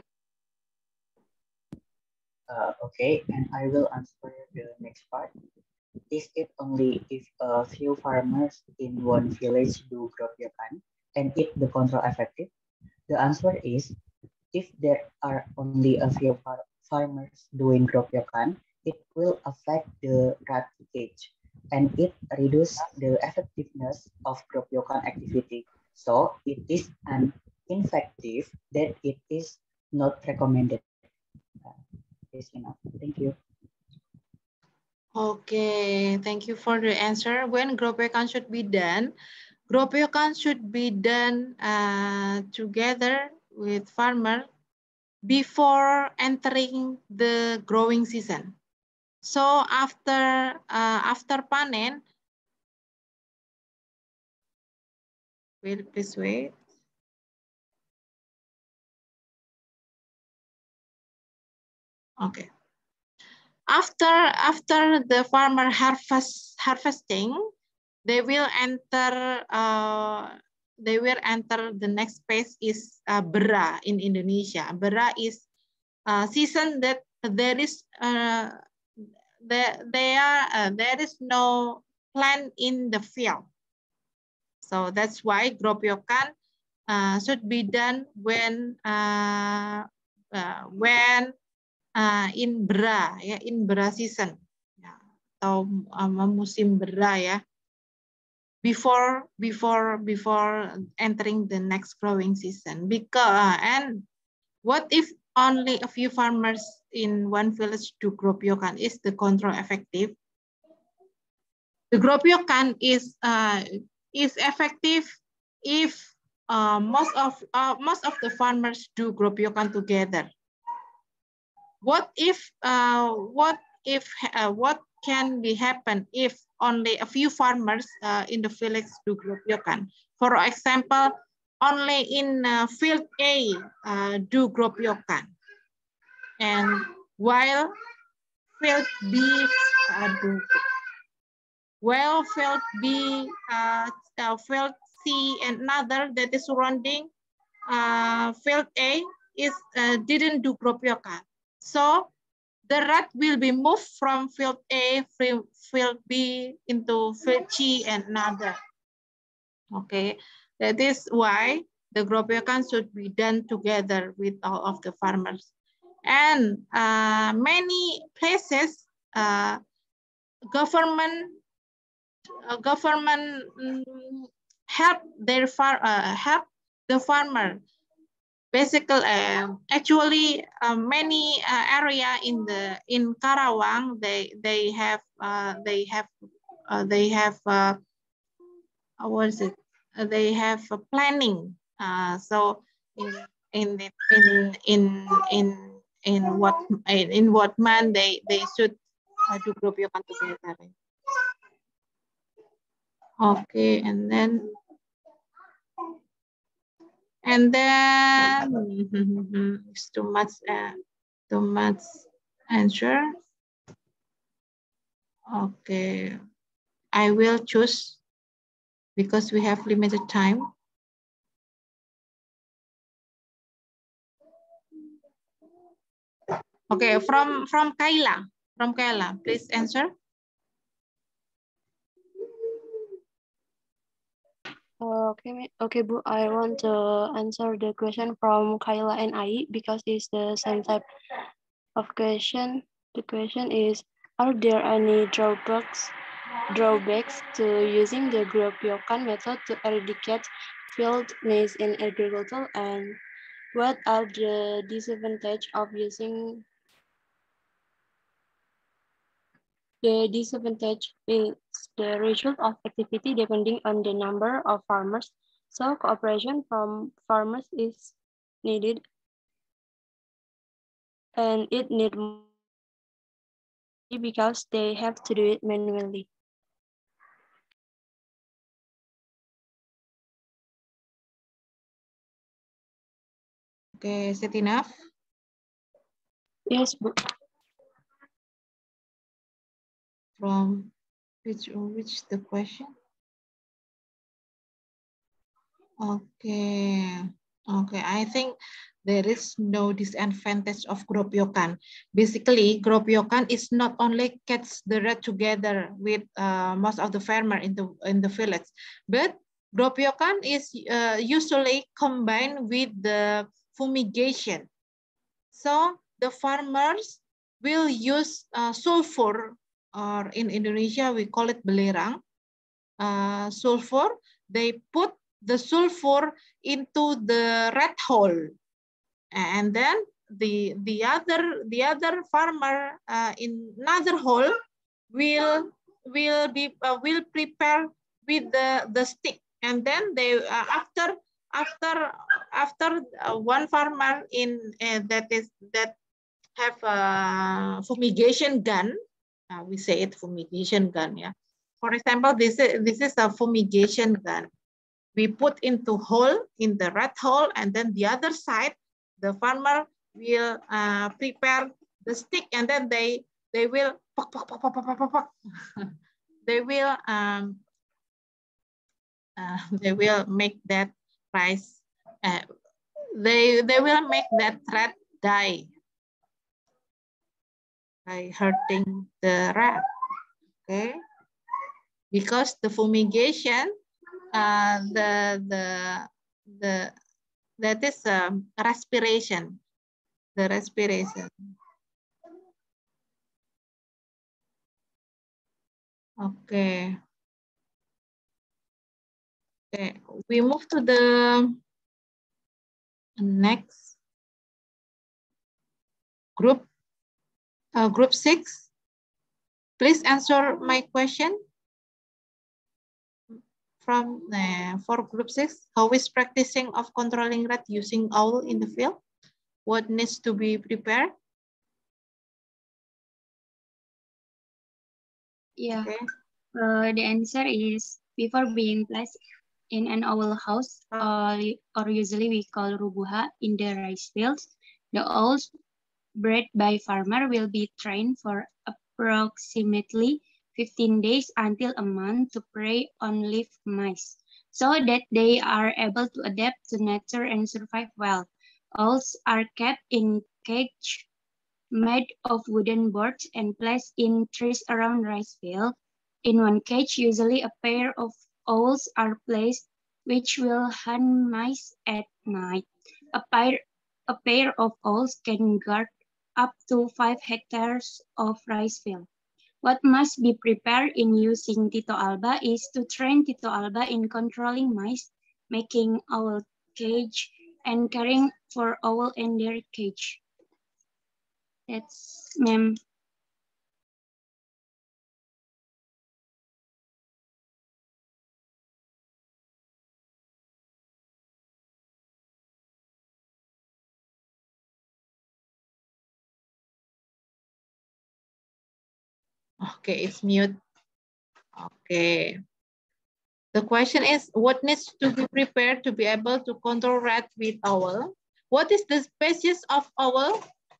Uh, okay, and I will answer the next part. Is it only if a few farmers in one village do Gropiokan and is the control effective? The answer is if there are only a few far farmers doing Gropiokan, it will affect the rat cage and it reduces the effectiveness of Gropiokan activity. So it is an ineffective that it is not recommended. Uh, is enough. Thank you. Okay, thank you for the answer. When Gropiokan should be done, Gropiokan should be done uh, together with farmer before entering the growing season. So after uh, after panen, wait, please wait. Okay. After after the farmer harvest harvesting, they will enter. Uh, they will enter the next phase is uh, Bera in Indonesia. Bera is a season that there is uh, there there uh, there is no plant in the field. So that's why Gropiokan uh, should be done when uh, uh, when uh, in Bera ya, in Bera season ya, atau um, musim Bera ya. Before before before entering the next growing season. Because and what if only a few farmers in one village do Gropiokan? Is the control effective? The Gropiokan is uh, is effective if uh, most of uh, most of the farmers do Gropiokan together. What if uh, what if uh, what can be happen if only a few farmers uh, in the village do gropyokan. For example, only in uh, field A uh, do gropyokan, and while field B uh, do. While field B, uh, uh, field C, and another that is surrounding uh, field A is uh, didn't do gropyokan. So the rat will be moved from field A, field B into field C and another. Okay, that is why the gropyokan should be done together with all of the farmers. And uh, many places, uh, government uh, government um, help their far uh, help the farmer. Basically, uh, actually, uh, many uh, area in the in Karawang, they they have uh, they have uh, they have uh, what is it? Uh, they have a planning. Uh, so in in the, in in in in what in what month they they should uh, do gropyokan together. Okay, and then and then it's too much uh, too much answer. Okay, I will choose because we have limited time. Okay, from from Kayla, from Kayla, please answer. Okay, okay, Bu. I want to answer the question from Kayla and Ai because it's the same type of question. The question is, are there any drawbacks drawbacks to using the gropyokan method to eradicate field maize in agriculture, and what are the disadvantages of using the disadvantage is the result of activity depending on the number of farmers, so cooperation from farmers is needed, and it needs because they have to do it manually. Okay, is it enough? Yes, Bu. From which which the question? Okay, okay. I think there is no disadvantage of gropyokan. Basically, gropyokan is not only catch the rat together with uh, most of the farmer in the in the village, but gropyokan is uh, usually combined with the fumigation. So the farmers will use uh, sulfur, or in Indonesia we call it belerang. Uh, sulfur. They put the sulfur into the rat hole, and then the the other the other farmer uh, in another hole will will be uh, will prepare with the the stick, and then they uh, after after after uh, one farmer in uh, that is that have a fumigation gun. Uh, we say it fumigation gun, yeah. For example, this is this is a fumigation gun. We put into hole in the rat hole, and then the other side, the farmer will uh, prepare the stick, and then they they will pok, pok, pok, pok, pok, pok, pok. they will um uh, they will make that rice. Uh, they they will make that rat die by hurting the rat. Okay, because the fumigation, uh, the the the that is um, respiration, the respiration. Okay. Okay, we move to the next group, uh, group six. Please answer my question from uh, for group six. How is practicing of controlling rat using owl in the field? What needs to be prepared? Yeah. Okay. Uh, the answer is before being placed in an owl house, uh, or usually we call rubuha, in the rice fields, the owls bred by farmer will be trained for approximately fifteen days until a month to prey on leaf mice, so that they are able to adapt to nature and survive well. Owls are kept in cage made of wooden boards and placed in trees around rice field. In one cage, usually a pair of owls are placed, which will hunt mice at night. A pair, a pair of owls can guard up to five hectares of rice field. What must be prepared in using Tito Alba is to train Tito Alba in controlling mice, making owl cage, and caring for owl in their cage. That's, ma'am. Okay, it's mute. Okay. The question is, what needs to be prepared to be able to control rat with owl? What is the species of owl?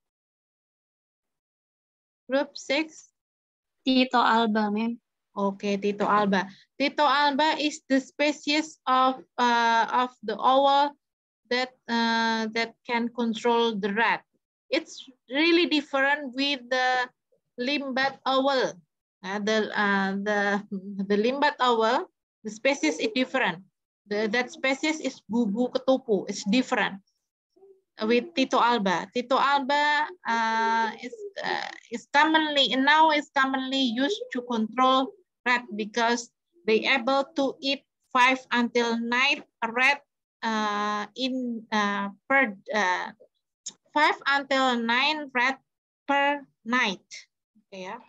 Group six? Tito Alba, ma'am. Okay, Tito Alba. Tito Alba is the species of uh, of the owl that uh, that can control the rat. It's really different with the limbat owl. Uh, the uh, the the limbat owl, the species is different. The, that species is bubu ketupu. It's different with Tito Alba. Tito Alba uh, is uh, is commonly now is commonly used to control rat because they able to eat five until nine rat uh, in uh, per uh, five until nine rat per night. Okay, yeah.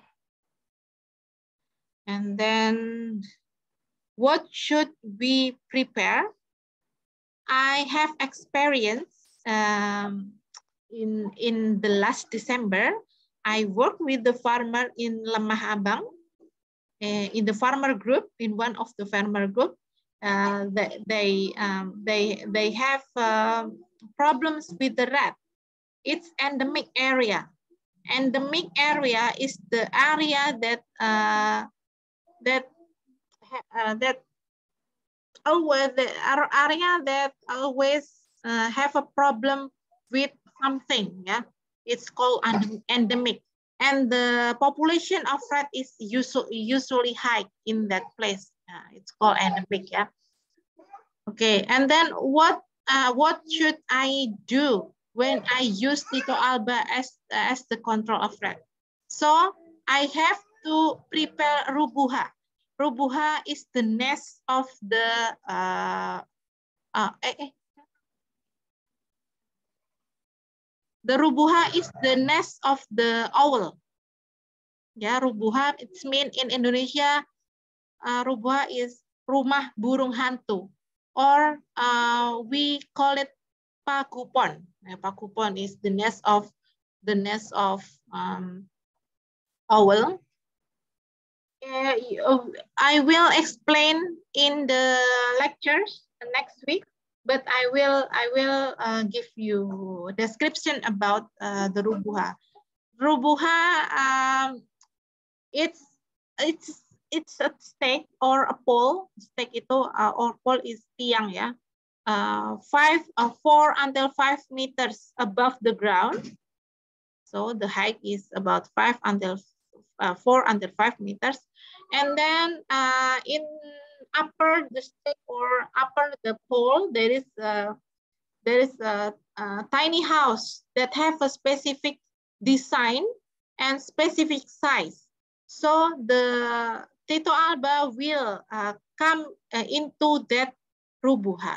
And then what should we prepare? I have experience um, in, in the last December. I worked with the farmer in Lemah Abang, uh, in the farmer group, in one of the farmer group. Uh, they, they, um, they, they have uh, problems with the rat. It's endemic area. Endemic area is the area that uh, that uh, that always the area that always uh, have a problem with something. Yeah, it's called endemic, and the population of rat is usually usually high in that place. Uh, it's called endemic. Yeah. Okay, and then what uh, what should I do when I use Tito Alba as as the control of rat? So I have to prepare rubuha. Rubuha is the nest of the uh, uh, eh, eh. the rubuha is the nest of the owl. Ya, rubuha it's mean in Indonesia uh, rubuha is rumah burung hantu, or uh, we call it pakupon. Uh, pakupon is the nest of the nest of um, owl. Uh, I will explain in the lectures next week, but I will I will uh, give you a description about uh, the rubuha. Rubuha, um, it's it's it's a stake or a pole. Stake itu uh, or pole is tiang ya. Uh, five, uh, four until five meters above the ground. So the height is about five until uh, four until five meters. And then uh, in upper the stake or upper the pole, there is a, there is a, a tiny house that have a specific design and specific size. So the Tito Alba will uh, come uh, into that rubuha.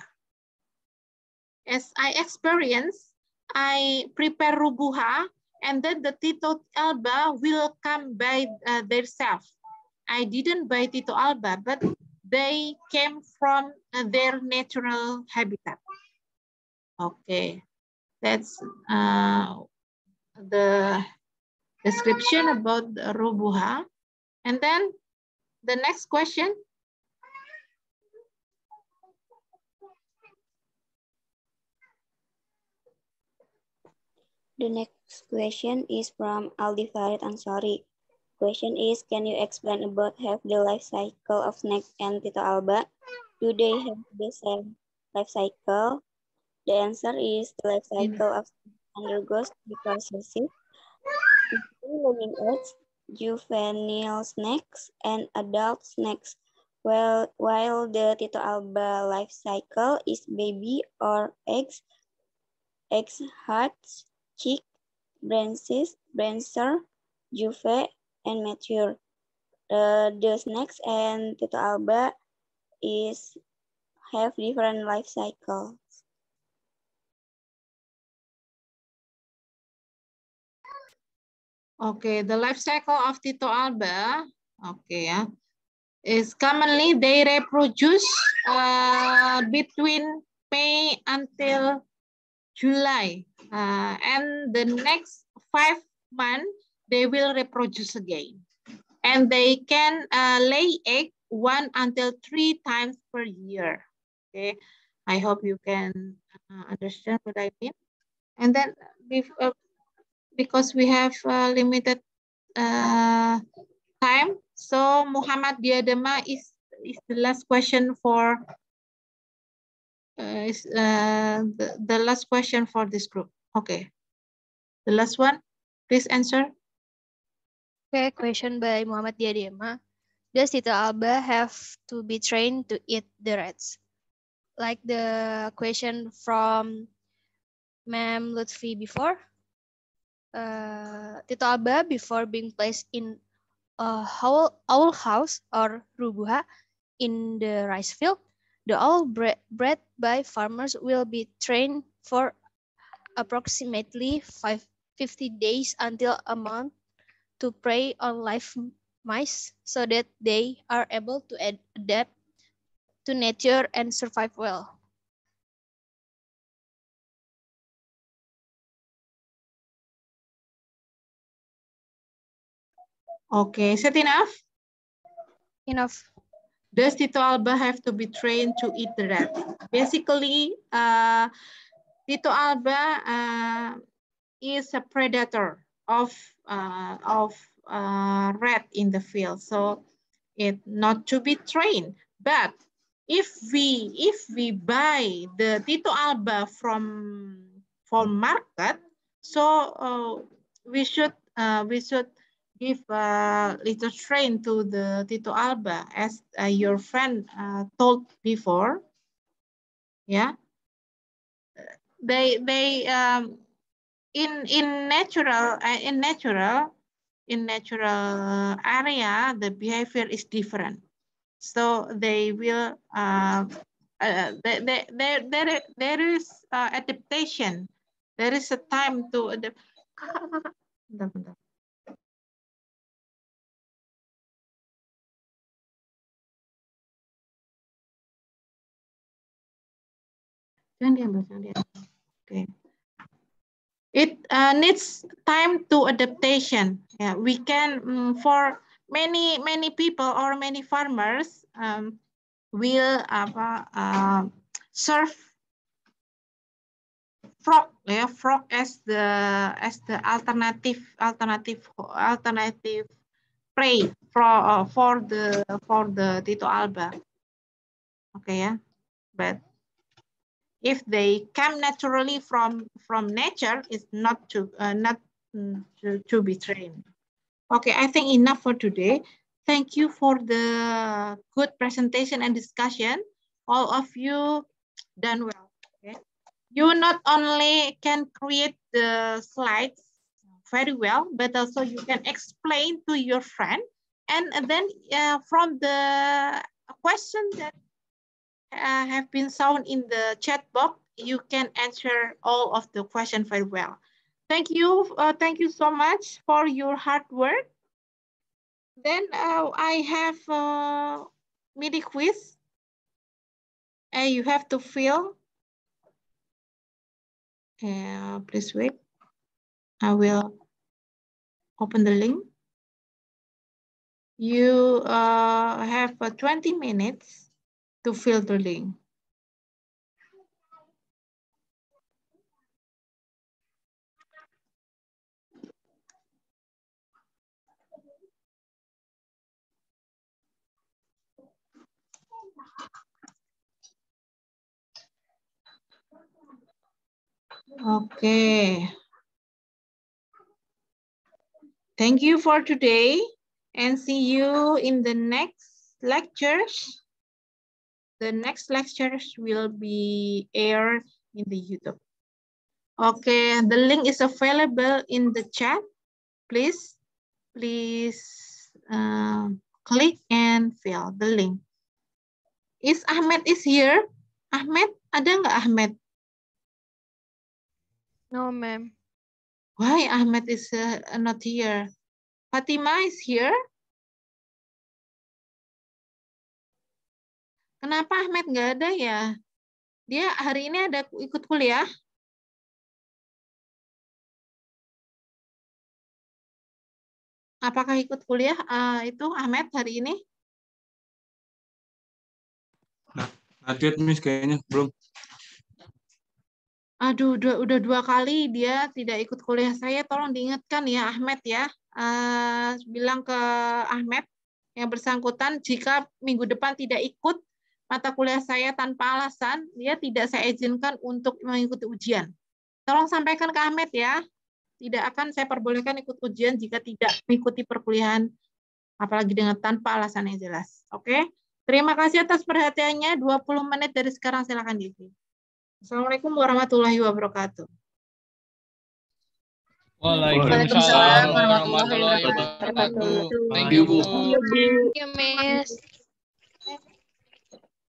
As I experience, I prepare rubuha, and then the Tito Alba will come by uh, themselves. I didn't buy Tito Alba, but they came from uh, their natural habitat. Okay, that's uh, the description about the rubuha. And then the next question. The next question is from Aldi Farid Ansari. Question is, can you explain about have the life cycle of snake and Tito Alba? Do they have the same life cycle? The answer is the life cycle of undergoes three processes: living eggs, juvenile snakes, and adult snakes. Well, while the Tito Alba life cycle is baby or eggs, eggs hatch, chick, branches, brancher, juve, and mature. Uh, the snakes and Tito Alba is have different life cycles. Okay, the life cycle of Tito Alba, okay, yeah, is commonly they reproduce uh, between May until July, uh, and the next five months they will reproduce again, and they can uh, lay egg one until three times per year. Okay, I hope you can uh, understand what I mean. And then uh, because we have uh, limited uh, time, so Muhammad Diadema is is the last question for uh, is uh, the, the last question for this group. Okay, the last one, please answer. Okay, question by Muhammad Diadema. Does Tito Alba have to be trained to eat the rats? Like the question from Ma'am Lutfi before, uh, Tito Alba, before being placed in a owl, owl house or rubuha in the rice field, the owl bred, bred by farmers will be trained for approximately five, fifty days until a month to prey on live mice so that they are able to ad adapt to nature and survive well. Okay, is that enough? Enough. Does Tito Alba have to be trained to eat the rat? Basically, uh, Tito Alba uh, is a predator of uh, of uh, rat in the field, so it not to be trained. But if we if we buy the Tito Alba from from market, so uh, we should uh, we should give a little train to the Tito Alba, as uh, your friend uh, told before. Yeah, they they um, in in natural uh, in natural in natural area the behavior is different, so they will uh, uh, there, there, there, there is uh, adaptation. There is a time to adapt. Bentar, bentar. Jangan diambil, jangan diambil. Okay. It uh, needs time to adaptation. Yeah, we can um, for many many people or many farmers um, will apa uh, serve frog, yeah, frog as the as the alternative alternative alternative prey for uh, for the for the Tito Alba. Okay, yeah, but if they come naturally from from nature, it's not to uh, not to, to be trained. Okay, I think enough for today. Thank you for the good presentation and discussion. All of you done well. Okay, you not only can create the slides very well, but also you can explain to your friend, and, and then uh, from the question that Uh, have been shown in the chat box, you can answer all of the questions very well. Thank you. Uh, thank you so much for your hard work. Then uh, I have a mini quiz. And uh, you have to fill. Uh, please wait. I will open the link. You uh, have uh, twenty minutes to fill the link. Okay. Thank you for today and see you in the next lectures. The next lectures will be aired in the YouTube. Okay, the link is available in the chat. Please, please uh, click and fill the link. Is Ahmed is here? Ahmed, ada nggak Ahmed? No, ma'am. Why Ahmed is uh, not here? Fatima is here? Kenapa Ahmed nggak ada ya? Dia hari ini ada ikut kuliah? Apakah ikut kuliah uh, itu Ahmed hari ini? Nah, nanti Miss kayaknya belum. Aduh, udah, udah dua kali dia tidak ikut kuliah saya. Tolong diingatkan ya Ahmed ya. Uh, bilang ke Ahmed yang bersangkutan jika minggu depan tidak ikut mata kuliah saya tanpa alasan, dia tidak saya izinkan untuk mengikuti ujian. Tolong sampaikan ke Ahmed ya. Tidak akan saya perbolehkan ikut ujian jika tidak mengikuti perkuliahan, apalagi dengan tanpa alasan yang jelas. Oke? Terima kasih atas perhatiannya. dua puluh menit dari sekarang silakan diisi. Assalamualaikum warahmatullahi wabarakatuh. Waalaikumsalam warahmatullahi wabarakatuh. Thank you, Bu. Thank you, Miss.